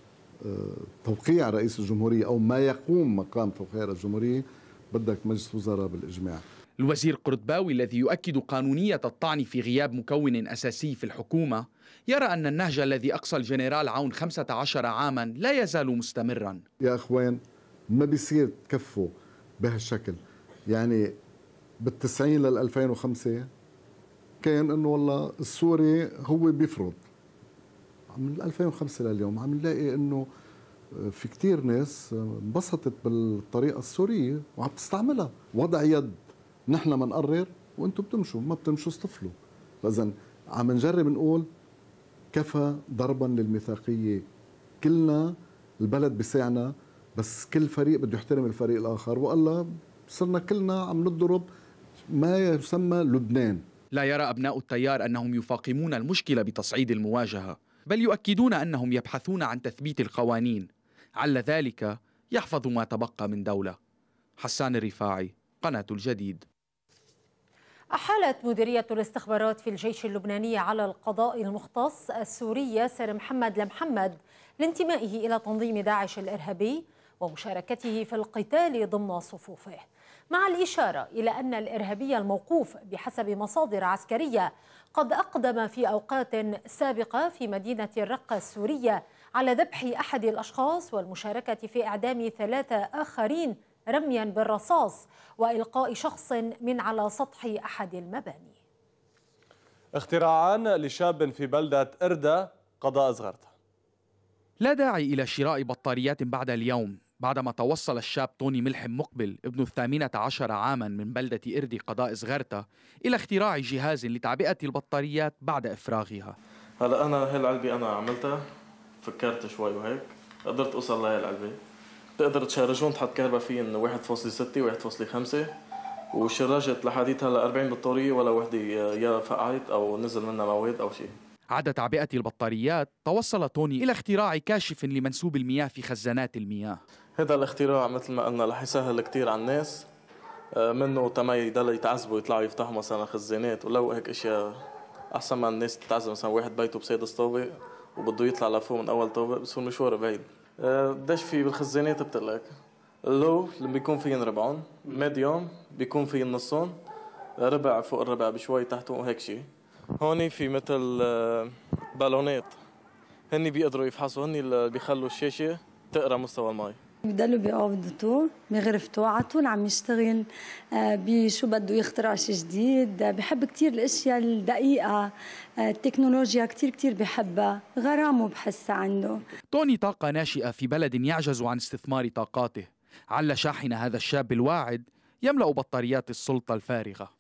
توقيع رئيس الجمهورية أو ما يقوم مقام توقيع رئيس الجمهورية بدك مجلس وزراء بالإجماع. الوزير قرطباوي الذي يؤكد قانونية الطعن في غياب مكون أساسي في الحكومة يرى أن النهج الذي أقصى الجنرال عون 15 عاما لا يزال مستمرا. يا أخوان، ما بيصير تكفوا بهالشكل. يعني بال90 لل2005 كان أنه والله السوري هو بيفرض. من 2005 لليوم عم نلاقي انه في كثير ناس انبسطت بالطريقه السوريه وعم تستعملها، وضع يد، نحن ما نقرر وانتم بتمشوا، ما بتمشوا اصطفلوا. فاذا عم نجرب نقول كفى ضربا للميثاقيه، كلنا البلد بيسعنا، بس كل فريق بده يحترم الفريق الاخر، والله صرنا كلنا عم نضرب ما يسمى لبنان. لا يرى ابناء التيار انهم يفاقمون المشكله بتصعيد المواجهه، بل يؤكدون أنهم يبحثون عن تثبيت القوانين، عل ذلك يحفظ ما تبقى من دولة. حسان الرفاعي، قناة الجديد. أحالت مديرية الاستخبارات في الجيش اللبناني على القضاء المختص السوري ياسر محمد لمحمد لانتمائه إلى تنظيم داعش الإرهابي ومشاركته في القتال ضمن صفوفه، مع الإشارة إلى أن الإرهابي الموقوف بحسب مصادر عسكرية قد أقدم في أوقات سابقة في مدينة الرقة السورية على ذبح أحد الأشخاص والمشاركة في إعدام 3 آخرين رميا بالرصاص وإلقاء شخص من على سطح أحد المباني. اختراعان لشاب في بلدة إردة قضاء صغرته. لا داعي إلى شراء بطاريات بعد اليوم، بعدما توصل الشاب توني ملحم مقبل ابن 18 عاما من بلدة إردي قضاء صغرته إلى اختراع جهاز لتعبئة البطاريات بعد إفراغها. هلا أنا هالعلبة أنا عملتها، فكرت شوي وهيك قدرت أوصل لهي العلبة. تقدر تشارجون تحط كهرباء فيه 1.6 و1.5، وشرجت لحديت هلا 40 بطارية ولا وحدة يا فقعت أو نزل منها مواد أو شيء. عدا تعبئة البطاريات توصل توني إلى اختراع كاشف لمنسوب المياه في خزانات المياه. هذا الاختراع مثل ما قلنا رح يسهل كثير على الناس، منه تما يضل يتعذبوا يطلعوا يفتحوا مثلا خزانات ولو هيك اشياء، احسن ما الناس تتعذب. مثلا واحد بيته بسادس طابق وبده يطلع لفوق من اول طابق بصير مشوار بعيد. قديش في بالخزانات بتقلك اللو اللي بيكون فيهن ربعون، ميديوم بيكون فيهن نصون، ربع فوق الربع بشوي تحته وهيك شيء. هون في مثل بالونات هن بيقدروا يفحصوا، هن اللي بيخلوا الشاشه تقرا مستوى المي. بضلوا بقبضته بغرفته على طول عم يشتغل بشو بده يخترع شيء جديد. بحب كتير الاشياء الدقيقه، التكنولوجيا كتير بحبها، غرامه بحسها عنده. توني طاقه ناشئه في بلد يعجز عن استثمار طاقاته، عل شاحن هذا الشاب الواعد يملأ بطاريات السلطه الفارغه.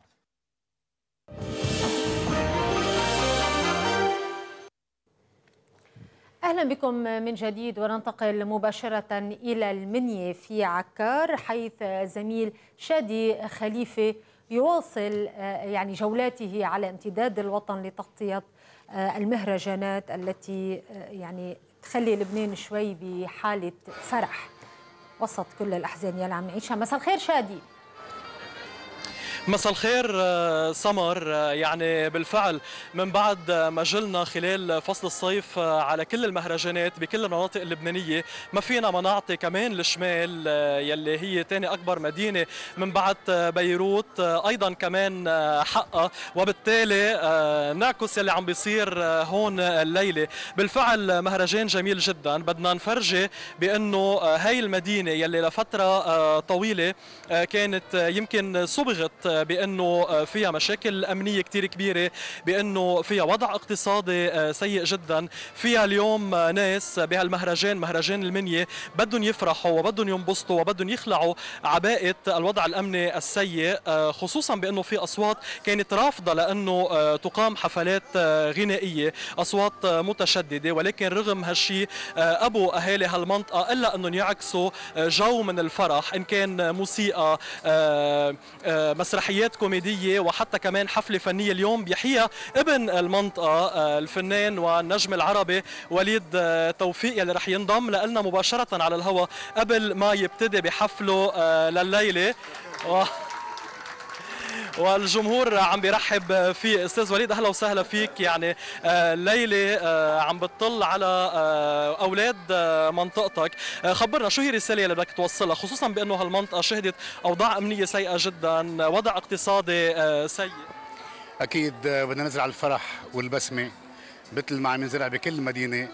أهلا بكم من جديد، وننتقل مباشرة إلى المنيا في عكار، حيث زميل شادي خليفة يواصل يعني جولاته على امتداد الوطن لتغطية المهرجانات التي يعني تخلي لبنان شوي بحالة فرح وسط كل الأحزان يلي عم نعيشها. مساء الخير شادي. مساء الخير سمر. يعني بالفعل من بعد ما جلنا خلال فصل الصيف على كل المهرجانات بكل المناطق اللبنانية، ما فينا ما نعطي كمان الشمال يلي هي ثاني أكبر مدينة من بعد بيروت أيضا كمان حقها، وبالتالي نعكس يلي عم بيصير هون الليلة. بالفعل مهرجان جميل جدا، بدنا نفرجي بأنه هاي المدينة يلي لفترة طويلة كانت يمكن صبغت بأنه فيها مشاكل أمنية كتير كبيرة، بأنه فيها وضع اقتصادي سيء جدا، فيها اليوم ناس بهالمهرجان مهرجان المنية بدهم يفرحوا وبدهم ينبسطوا وبدهم يخلعوا عباءة الوضع الأمني السيء، خصوصا بأنه في أصوات كانت رافضة لأنه تقام حفلات غنائية، أصوات متشددة، ولكن رغم هالشيء أبو أهالي هالمنطقة إلا أنهم يعكسوا جو من الفرح، إن كان موسيقى، مسرحيات كوميدية، وحتى كمان حفلة فنية اليوم بيحييها ابن المنطقة الفنان والنجم العربي وليد توفيق، يلي رح ينضم لنا مباشرة على الهواء قبل ما يبتدي بحفله لليلة. والجمهور عم بيرحب فيه. استاذ وليد اهلا وسهلا فيك. يعني ليلى عم بتطل على اولاد منطقتك، خبرنا شو هي الرساله اللي بدك توصلها، خصوصا بانه هالمنطقه شهدت اوضاع امنيه سيئه جدا، وضع اقتصادي سيء. اكيد بدنا ننزل على الفرح والبسمه مثل ما عم ينزرع بكل المدينه،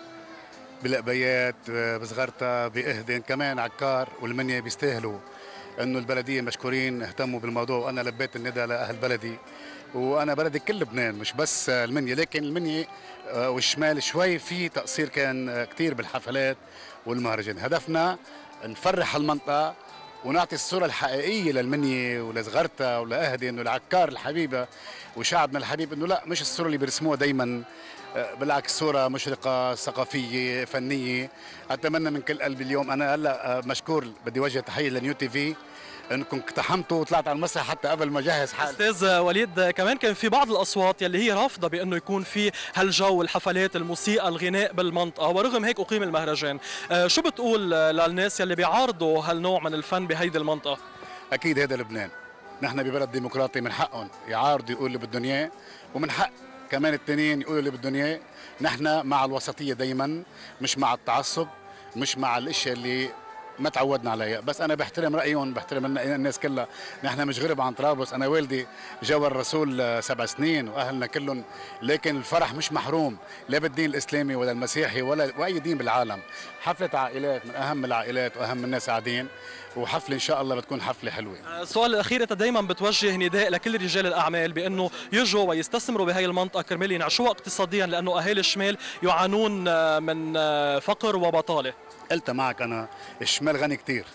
بالقبيات، بصغرتها، باهدن، كمان عكار والمنيا بيستاهلوا انه البلديه مشكورين اهتموا بالموضوع، وانا لبيت النداء لاهل بلدي، وانا بلدي كل لبنان مش بس المنيا، لكن المنيا والشمال شوي في تقصير كان كثير بالحفلات والمهرجان. هدفنا نفرح المنطقه ونعطي الصوره الحقيقيه للمنيا ولصغرتها ولاهدن ولعكار الحبيبه وشعبنا الحبيب، انه لا مش الصوره اللي بيرسموها دايما، بالعكس صورة مشرقة ثقافية فنية. أتمنى من كل قلبي اليوم، أنا هلا مشكور بدي وجه تحية لنيو تي في انكم اقتحمتوا وطلعت على المسرح حتى قبل ما اجهز حالي. استاذ وليد كمان كان في بعض الاصوات يلي هي رافضه بانه يكون في هالجو، الحفلات، الموسيقى، الغناء بالمنطقه، ورغم هيك اقيم المهرجان. شو بتقول للناس يلي بيعارضوا هالنوع من الفن بهيدي المنطقه؟ اكيد هذا لبنان، نحن ببلد ديمقراطي من حقهم يعارضوا يقولوا اللي بدهم اياه، ومن حق كمان التانيين يقولوا اللي بدهم اياه. نحن مع الوسطيه دايما، مش مع التعصب، مش مع الاشياء اللي ما تعودنا عليها، بس انا بحترم رايهم، بحترم الناس كلها. نحن مش غرب عن طرابلس، انا والدي جوا الرسول 7 سنين واهلنا كلهم، لكن الفرح مش محروم لا بالدين الاسلامي ولا المسيحي ولا واي دين بالعالم. حفله عائلات من اهم العائلات واهم الناس قاعدين، وحفله ان شاء الله بتكون حفله حلوه. السؤال الاخير، انت دايما بتوجه نداء لكل رجال الاعمال بانه يجوا ويستثمروا بهي المنطقه كرمال ينعشوها اقتصاديا، لانه اهالي الشمال يعانون من فقر وبطاله. قلت معك انا، الشمال غني كثير،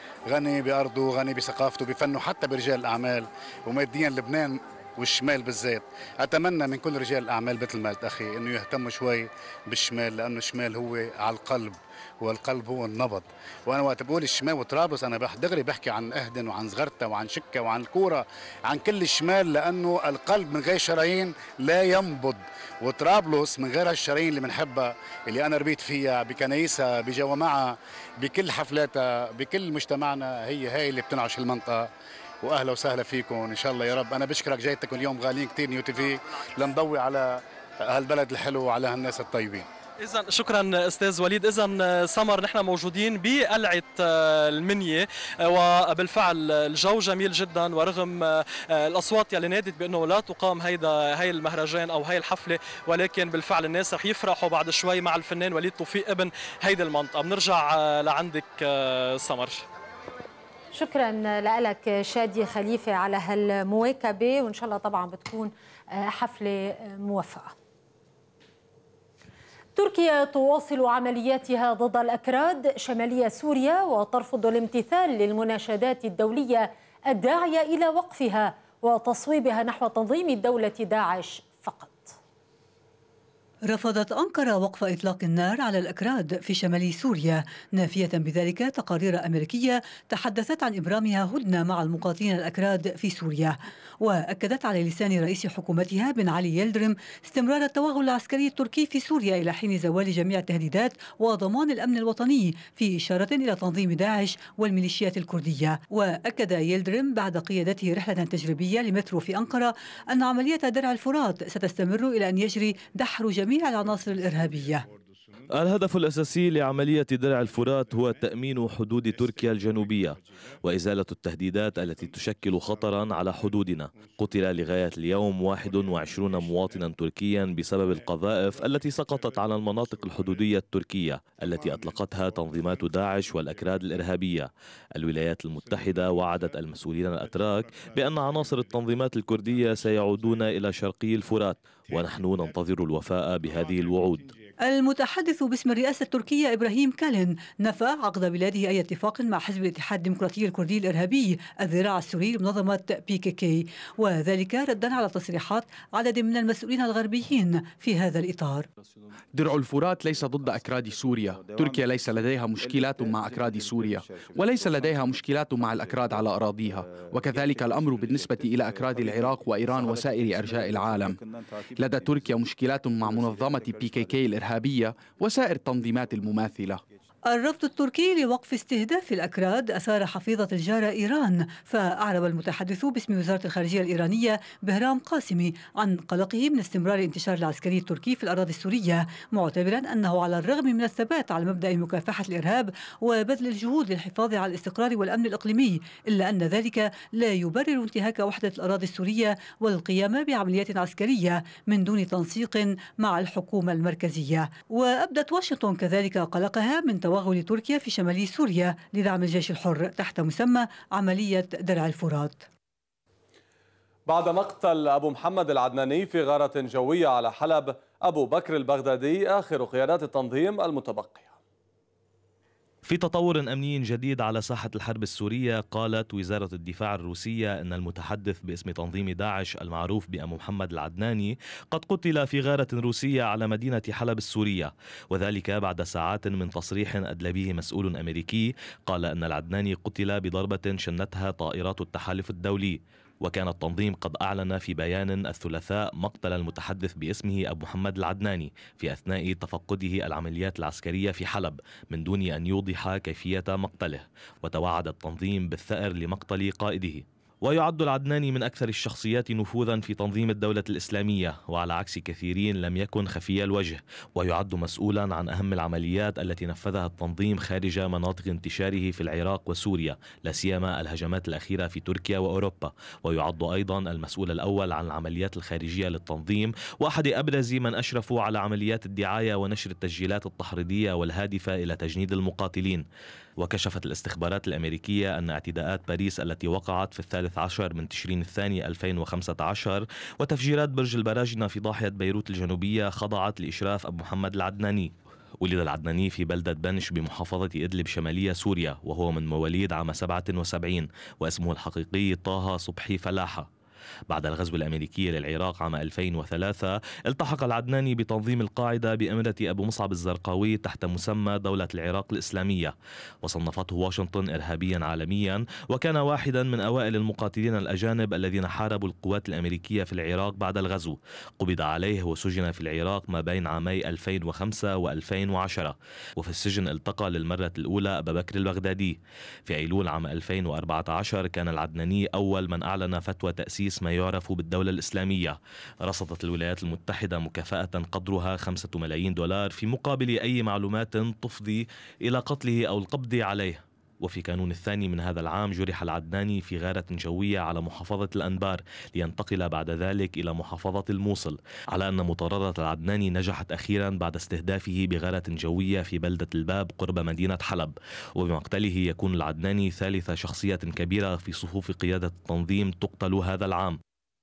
غني بارضه، غني بثقافته، بفنه، حتى برجال الاعمال، وماديا لبنان والشمال بالذات. اتمنى من كل رجال الاعمال مثل ما قلت اخي انه يهتموا شوي بالشمال، لانه الشمال هو على القلب، والقلب هو النبض. وانا وقت بقول الشمال وطرابلس انا دغري بحكي عن اهدن وعن صغرتها وعن شكه وعن الكوره، عن كل الشمال، لانه القلب من غير شرايين لا ينبض، وطرابلس من غير الشرايين اللي بنحبها، اللي انا ربيت فيها بكنايسها بجوامعها بكل حفلاتها بكل مجتمعنا، هي اللي بتنعش المنطقه. واهلا وسهلا فيكم ان شاء الله يا رب. انا بشكرك جايتكم اليوم غاليين كثير نيو تي في لنضوي على هالبلد الحلو وعلى هالناس الطيبين. إذا شكرا أستاذ وليد. إذا سمر نحن موجودين بقلعة المنية، وبالفعل الجو جميل جدا، ورغم الأصوات يلي نادت بأنه لا تقام هاي المهرجان أو هاي الحفلة، ولكن بالفعل الناس رح يفرحوا بعد شوي مع الفنان وليد توفيق ابن هيدي المنطقة. بنرجع لعندك سمر. شكرا لك شادي خليفة على هالمواكبة، وإن شاء الله طبعا بتكون حفلة موفقة. تركيا تواصل عملياتها ضد الأكراد شمالية سوريا، وترفض الامتثال للمناشدات الدولية الداعية إلى وقفها وتصويبها نحو تنظيم الدولة داعش فقط. رفضت أنقرة وقف إطلاق النار على الأكراد في شمال سوريا، نافية بذلك تقارير أمريكية تحدثت عن إبرامها هدنة مع المقاتلين الأكراد في سوريا. وأكدت على لسان رئيس حكومتها بن علي يلدرم استمرار التوغل العسكري التركي في سوريا إلى حين زوال جميع التهديدات وضمان الأمن الوطني، في إشارة إلى تنظيم داعش والميليشيات الكردية. وأكد يلدرم بعد قيادته رحلة تجريبية لمترو في أنقرة أن عملية درع الفرات ستستمر إلى أن يجري دحر جميع العناصر الإرهابية. الهدف الأساسي لعملية درع الفرات هو تأمين حدود تركيا الجنوبية وإزالة التهديدات التي تشكل خطرا على حدودنا. قتل لغاية اليوم 21 مواطنا تركيا بسبب القذائف التي سقطت على المناطق الحدودية التركية التي أطلقتها تنظيمات داعش والأكراد الإرهابية. الولايات المتحدة وعدت المسؤولين الأتراك بأن عناصر التنظيمات الكردية سيعودون إلى شرقي الفرات، ونحن ننتظر الوفاء بهذه الوعود. المتحدث باسم الرئاسة التركية إبراهيم كالن نفى عقد بلاده أي اتفاق مع حزب الاتحاد الديمقراطي الكردي الإرهابي الذراع السوري لمنظمة PKK، وذلك ردا على تصريحات عدد من المسؤولين الغربيين في هذا الإطار. درع الفرات ليس ضد أكراد سوريا. تركيا ليس لديها مشكلات مع أكراد سوريا، وليس لديها مشكلات مع الأكراد على أراضيها، وكذلك الأمر بالنسبة إلى أكراد العراق وإيران وسائر أرجاء العالم. لدى تركيا مشكلات مع منظمة PKK الإرهابية وسائر التنظيمات المماثلة. الرفض التركي لوقف استهداف الأكراد أثار حفيظة الجارة إيران، فأعرب المتحدث باسم وزارة الخارجية الإيرانية بهرام قاسمي عن قلقه من استمرار الانتشار العسكري التركي في الأراضي السورية، معتبرا أنه على الرغم من الثبات على مبدأ مكافحة الإرهاب وبذل الجهود للحفاظ على الاستقرار والأمن الإقليمي، إلا أن ذلك لا يبرر انتهاك وحدة الأراضي السورية والقيام بعمليات عسكرية من دون تنسيق مع الحكومة المركزية. وأبدت واشنطن كذلك قلقها من توغل تركيا في شمال سوريا لدعم الجيش الحر تحت مسمى عملية درع الفرات. بعد مقتل أبو محمد العدناني في غارة جوية على حلب، أبو بكر البغدادي آخر قيادات التنظيم المتبقية. في تطور أمني جديد على ساحة الحرب السورية، قالت وزارة الدفاع الروسية أن المتحدث باسم تنظيم داعش المعروف بأبو محمد العدناني قد قتل في غارة روسية على مدينة حلب السورية، وذلك بعد ساعات من تصريح أدلى به مسؤول أمريكي قال أن العدناني قتل بضربة شنتها طائرات التحالف الدولي. وكان التنظيم قد أعلن في بيان الثلاثاء مقتل المتحدث باسمه أبو محمد العدناني في أثناء تفقده العمليات العسكرية في حلب من دون أن يوضح كيفية مقتله، وتوعد التنظيم بالثأر لمقتل قائده. ويعد العدناني من أكثر الشخصيات نفوذا في تنظيم الدولة الإسلامية، وعلى عكس كثيرين لم يكن خفي الوجه، ويعد مسؤولا عن أهم العمليات التي نفذها التنظيم خارج مناطق انتشاره في العراق وسوريا، لا سيما الهجمات الأخيرة في تركيا وأوروبا. ويعد أيضا المسؤول الأول عن العمليات الخارجية للتنظيم، وأحد أبرز من أشرفوا على عمليات الدعاية ونشر التسجيلات التحريضية والهادفة إلى تجنيد المقاتلين. وكشفت الاستخبارات الأمريكية أن اعتداءات باريس التي وقعت في 13 من تشرين الثاني 2015 وتفجيرات برج البراجنة في ضاحية بيروت الجنوبية خضعت لإشراف أبو محمد العدناني. ولد العدناني في بلدة بنش بمحافظة إدلب شمالية سوريا، وهو من مواليد عام 77، واسمه الحقيقي طه صبحي فلاحة. بعد الغزو الأمريكي للعراق عام 2003 التحق العدناني بتنظيم القاعدة بإمرة أبو مصعب الزرقاوي تحت مسمى دولة العراق الإسلامية، وصنفته واشنطن إرهابيا عالميا، وكان واحدا من أوائل المقاتلين الأجانب الذين حاربوا القوات الأمريكية في العراق بعد الغزو. قبض عليه وسجن في العراق ما بين عامي 2005 و2010، وفي السجن التقى للمرة الأولى أبا بكر البغدادي. في أيلول عام 2014 كان العدناني أول من أعلن فتوى تأسيس ما يعرف بالدولة الإسلامية. رصدت الولايات المتحدة مكافأة قدرها 5 ملايين دولار في مقابل أي معلومات تفضي إلى قتله أو القبض عليه. وفي كانون الثاني من هذا العام جرح العدناني في غارة جوية على محافظة الأنبار، لينتقل بعد ذلك إلى محافظة الموصل، على أن مطاردة العدناني نجحت أخيرا بعد استهدافه بغارة جوية في بلدة الباب قرب مدينة حلب. وبمقتله يكون العدناني ثالث شخصية كبيرة في صفوف قيادة التنظيم تقتل هذا العام.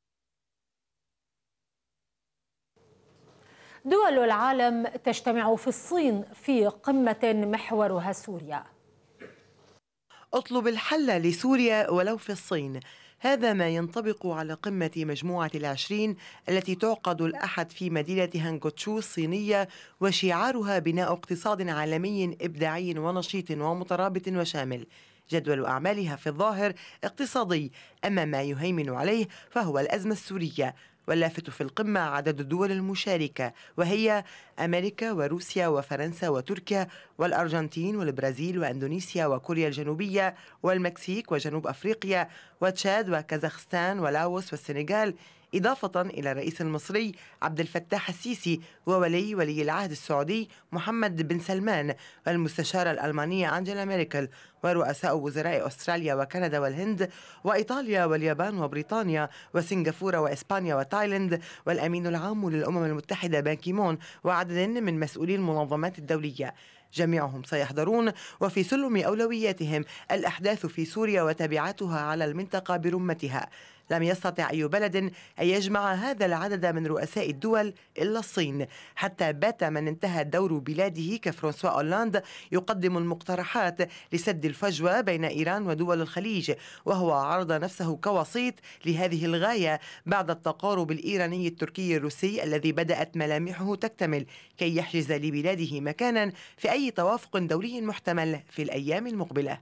دول العالم تجتمع في الصين في قمة محورها سوريا. اطلب الحل لسوريا ولو في الصين، هذا ما ينطبق على قمة مجموعة ال20 التي تعقد الأحد في مدينة هانغوتشو الصينية، وشعارها بناء اقتصاد عالمي إبداعي ونشيط ومترابط وشامل. جدول أعمالها في الظاهر اقتصادي، أما ما يهيمن عليه فهو الأزمة السورية. واللافت في القمة عدد الدول المشاركة، وهي أمريكا وروسيا وفرنسا وتركيا والأرجنتين والبرازيل وأندونيسيا وكوريا الجنوبية والمكسيك وجنوب أفريقيا وتشاد وكازاخستان ولاوس والسنغال، إضافة إلى الرئيس المصري عبد الفتاح السيسي ولي العهد السعودي محمد بن سلمان والمستشارة الألمانية أنجيلا ميركل ورؤساء وزراء أستراليا وكندا والهند وإيطاليا واليابان وبريطانيا وسنغافورة وإسبانيا وتايلاند والأمين العام للأمم المتحدة بان كيمون وعدد من مسؤولي المنظمات الدولية. جميعهم سيحضرون وفي سلم أولوياتهم الأحداث في سوريا وتبعاتها على المنطقة برمتها. لم يستطع أي بلد أن يجمع هذا العدد من رؤساء الدول إلا الصين، حتى بات من انتهى دور بلاده كفرانسوا أولاند يقدم المقترحات لسد الفجوة بين إيران ودول الخليج، وهو عرض نفسه كوسيط لهذه الغاية بعد التقارب الإيراني التركي الروسي الذي بدأت ملامحه تكتمل كي يحجز لبلاده مكانا في أي توافق دولي محتمل في الأيام المقبلة.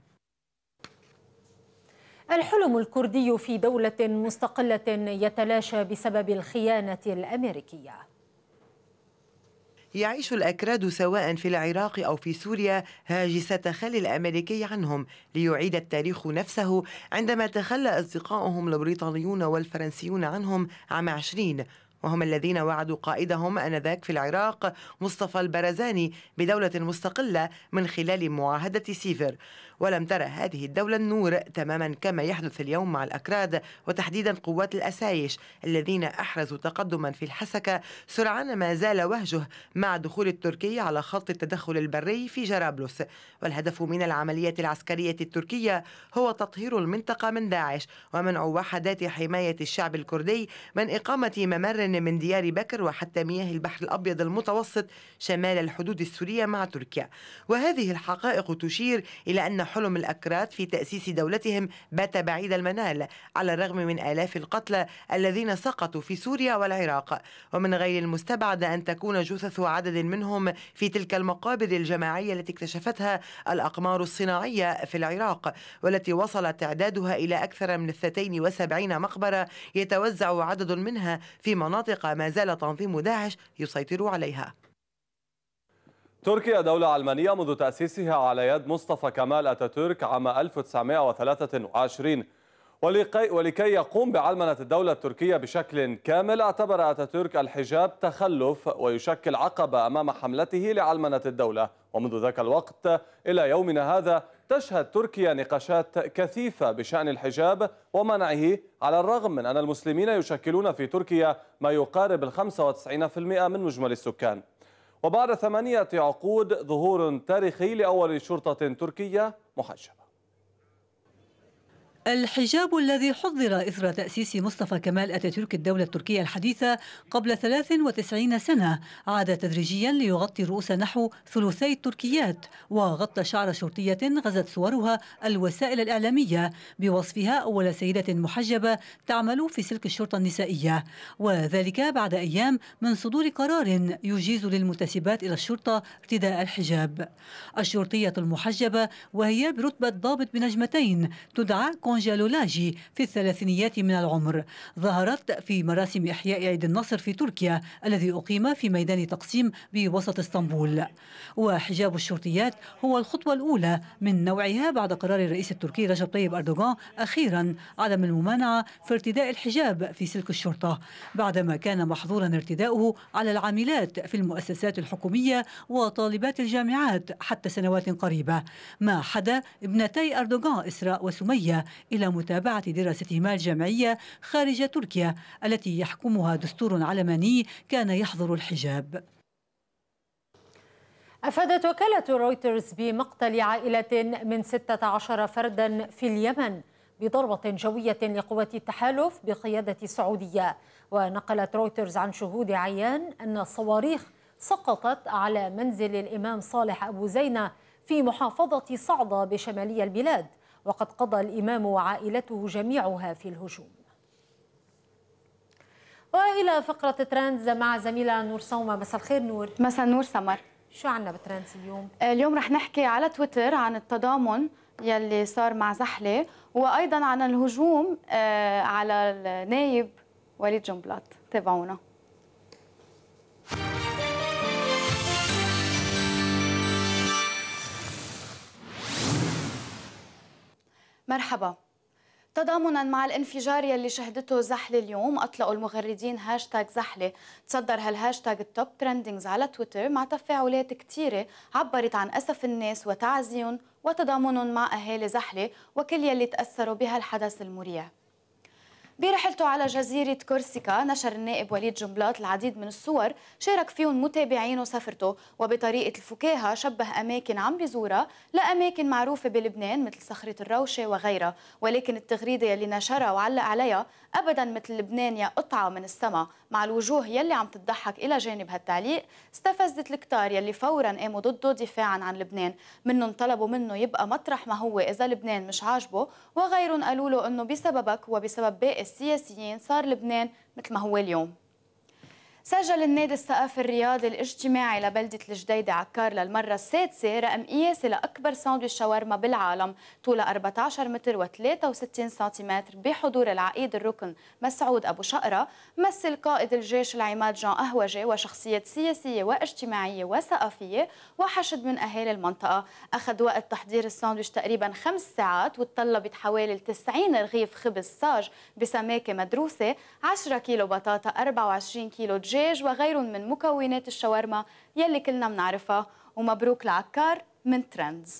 الحلم الكردي في دولة مستقلة يتلاشى بسبب الخيانة الأمريكية. يعيش الأكراد سواء في العراق أو في سوريا هاجس التخلي الأمريكي عنهم، ليعيد التاريخ نفسه عندما تخلى أصدقائهم البريطانيون والفرنسيون عنهم عام 20، وهم الذين وعدوا قائدهم آنذاك في العراق مصطفى البرزاني بدولة مستقلة من خلال معاهدة سيفر. ولم ترى هذه الدولة النور تماما كما يحدث اليوم مع الأكراد، وتحديدا قوات الأسايش الذين أحرزوا تقدما في الحسكة سرعان ما زال وهجه مع دخول التركي على خط التدخل البري في جرابلس. والهدف من العملية العسكرية التركية هو تطهير المنطقة من داعش ومنع وحدات حماية الشعب الكردي من إقامة ممر من ديار بكر وحتى مياه البحر الأبيض المتوسط شمال الحدود السورية مع تركيا. وهذه الحقائق تشير إلى أن حلم الأكراد في تأسيس دولتهم بات بعيد المنال، على الرغم من آلاف القتلى الذين سقطوا في سوريا والعراق. ومن غير المستبعد أن تكون جثث عدد منهم في تلك المقابر الجماعية التي اكتشفتها الأقمار الصناعية في العراق، والتي وصل تعدادها إلى أكثر من 72 مقبرة يتوزع عدد منها في مناطق ما زال تنظيم داعش يسيطر عليها. تركيا دولة علمانية منذ تأسيسها على يد مصطفى كمال أتاتورك عام 1923، ولكي يقوم بعلمنة الدولة التركية بشكل كامل اعتبر أتاتورك الحجاب تخلف ويشكل عقبة أمام حملته لعلمنة الدولة. ومنذ ذاك الوقت إلى يومنا هذا تشهد تركيا نقاشات كثيفة بشأن الحجاب ومنعه، على الرغم من أن المسلمين يشكلون في تركيا ما يقارب 95% من مجمل السكان. وبعد 8 عقود ظهور تاريخي لأول شرطة تركية محجبة. الحجاب الذي حضر إثر تأسيس مصطفى كمال أتاتورك الدولة التركية الحديثة قبل 93 سنة عاد تدريجيا ليغطي رؤوس نحو ثلثي التركيات، وغطى شعر شرطية غزت صورها الوسائل الإعلامية بوصفها أول سيدة محجبة تعمل في سلك الشرطة النسائية، وذلك بعد أيام من صدور قرار يجيز للمنتسبات إلى الشرطة ارتداء الحجاب. الشرطية المحجبة وهي برتبة ضابط بنجمتين تدعى كونجالولاجي في الثلاثينيات من العمر، ظهرت في مراسم إحياء عيد النصر في تركيا الذي أقيم في ميدان تقسيم بوسط اسطنبول. وحجاب الشرطيات هو الخطوة الأولى من نوعها بعد قرار الرئيس التركي رجب طيب أردوغان أخيرا عدم الممانعة في ارتداء الحجاب في سلك الشرطة، بعدما كان محظورا ارتداؤه على العاملات في المؤسسات الحكومية وطالبات الجامعات حتى سنوات قريبة، ما حدا ابنتي أردوغان إسراء وسمية إلى متابعة دراستهما الجامعية خارج تركيا التي يحكمها دستور علماني كان يحظر الحجاب. أفادت وكالة رويترز بمقتل عائلة من 16 فردا في اليمن بضربة جوية لقوات التحالف بقيادة السعودية. ونقلت رويترز عن شهود عيان أن الصواريخ سقطت على منزل الإمام صالح أبو زينة في محافظة صعدة بشمالي البلاد، وقد قضى الإمام وعائلته جميعها في الهجوم. وإلى فقرة ترندز مع زميلة نور صومة. مساء الخير نور. مساء النور سمر. شو عنا بترندز اليوم؟ اليوم رح نحكي على تويتر عن التضامن يلي صار مع زحلة، وأيضا عن الهجوم على النايب وليد جنبلاط. تابعونا. مرحبا. تضامنا مع الانفجار يلي شهدته زحلة اليوم، أطلقوا المغردين هاشتاج زحلة. تصدر هالهاشتاج التوب ترندينجز على تويتر مع تفاعلات كتيرة عبرت عن أسف الناس وتعزيهم وتضامنهم مع أهالي زحلة وكل يلي تأثروا بهالحدث المريع. برحلته على جزيرة كورسيكا نشر النائب وليد جنبلاط العديد من الصور شارك فيهم متابعينه سفرته، وبطريقة الفكاهة شبه أماكن عم بيزورها لأماكن معروفة بلبنان مثل صخرة الروشة وغيرها، ولكن التغريدة يلي نشرها وعلق عليها أبدا مثل لبنان يا قطعة من السما، مع الوجوه يلي عم تضحك إلى جانب هالتعليق استفزت الكتار يلي فورا قاموا ضده دفاعا عن لبنان، منهم طلبوا منه يبقى مطرح ما هو إذا لبنان مش عاجبه، وغيرهم قالوا له أنه بسببك وبسبب باقي السياسيين صار لبنان مثل ما هو اليوم. سجل النادي الثقافي الرياضي الاجتماعي لبلدة الجديدة عكار للمرة السادسة رقم قياسي لأكبر ساندويتش شاورما بالعالم طوله 14 متر و63 سنتيمتر بحضور العقيد الركن مسعود أبو شقرة، مثل قائد الجيش العماد جان أهوجة وشخصيات سياسية واجتماعية وثقافية وحشد من أهالي المنطقة. أخذ وقت تحضير الساندويتش تقريبا 5 ساعات وتطلبت حوالي 90 رغيف خبز صاج بسماكة مدروسة، 10 كيلو بطاطا، 24 كيلو دجاج وغيرهم من مكونات الشاورما يلي كلنا بنعرفها. ومبروك لعكار من ترندز.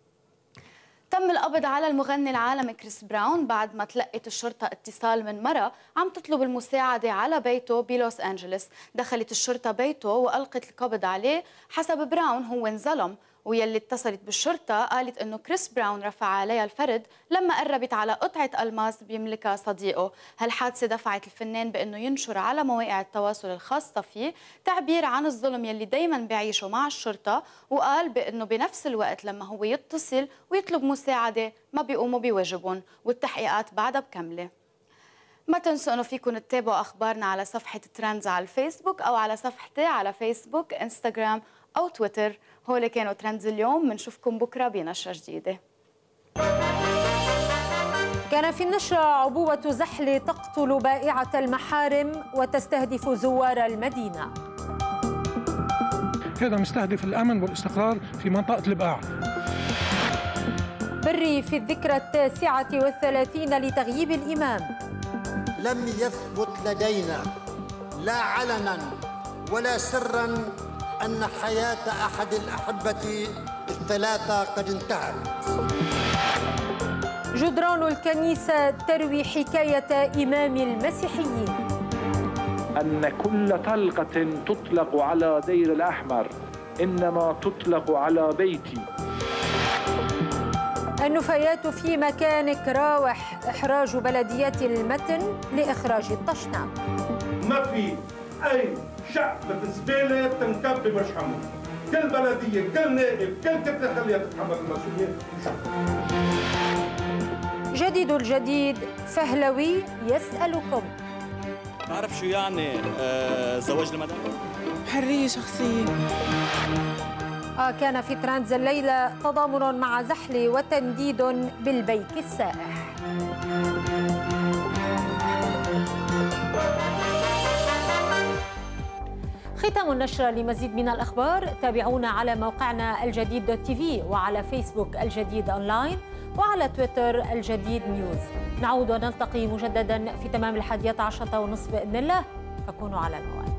تم القبض على المغني العالمي كريس براون بعد ما تلقت الشرطة اتصال من مرة عم تطلب المساعدة على بيته بلوس أنجلوس. دخلت الشرطة بيته وألقت القبض عليه. حسب براون هو انظلم، ويلي اتصلت بالشرطة قالت انه كريس براون رفع عليها الفرد لما قربت على قطعة ألماس بيملكها صديقه. هالحادثة دفعت الفنان بانه ينشر على مواقع التواصل الخاصة فيه تعبير عن الظلم يلي دايما بيعيشه مع الشرطة، وقال بانه بنفس الوقت لما هو يتصل ويطلب مساعدة ما بيقوموا بواجبهم، والتحقيقات بعدها بكملة. ما تنسوا انه فيكم تتابعوا اخبارنا على صفحة ترندز على الفيسبوك او على صفحتي على فيسبوك، انستغرام او تويتر. هول كانوا ترندز اليوم، بنشوفكم بكره بنشرة جديدة. كان في النشرة عبوة زحلة تقتل بائعة المحارم وتستهدف زوار المدينة. هذا مستهدف الأمن والاستقرار في منطقة البقاع. بري في الذكرى 39 لتغييب الإمام. لم يثبت لدينا لا علنا ولا سرا أن حياة أحد الأحبة الثلاثة قد انتهت. جدران الكنيسة تروي حكاية إمام المسيحيين. أن كل طلقة تطلق على دير الأحمر إنما تطلق على بيتي. النفايات في مكانك راوح، إحراج بلديات المتن لإخراج الطشناق. ما في أي شعب بالزبالة تنكب بمشحمه، كل بلدية، كل نائب، كل كتلة خليها تتحمل المسؤولية. جديد الجديد فهلوي يسألكم. تعرف شو يعني زواج المدني؟ حرية شخصية. كان في ترندز الليلة تضامن مع زحلة وتنديد بالبيك السائح. ختام النشرة. لمزيد من الأخبار تابعونا على موقعنا الجديد.tv وعلى فيسبوك الجديد أونلاين وعلى تويتر الجديد نيوز. نعود ونلتقي مجددا في تمام 11:30 بإذن الله، فكونوا على الموعد.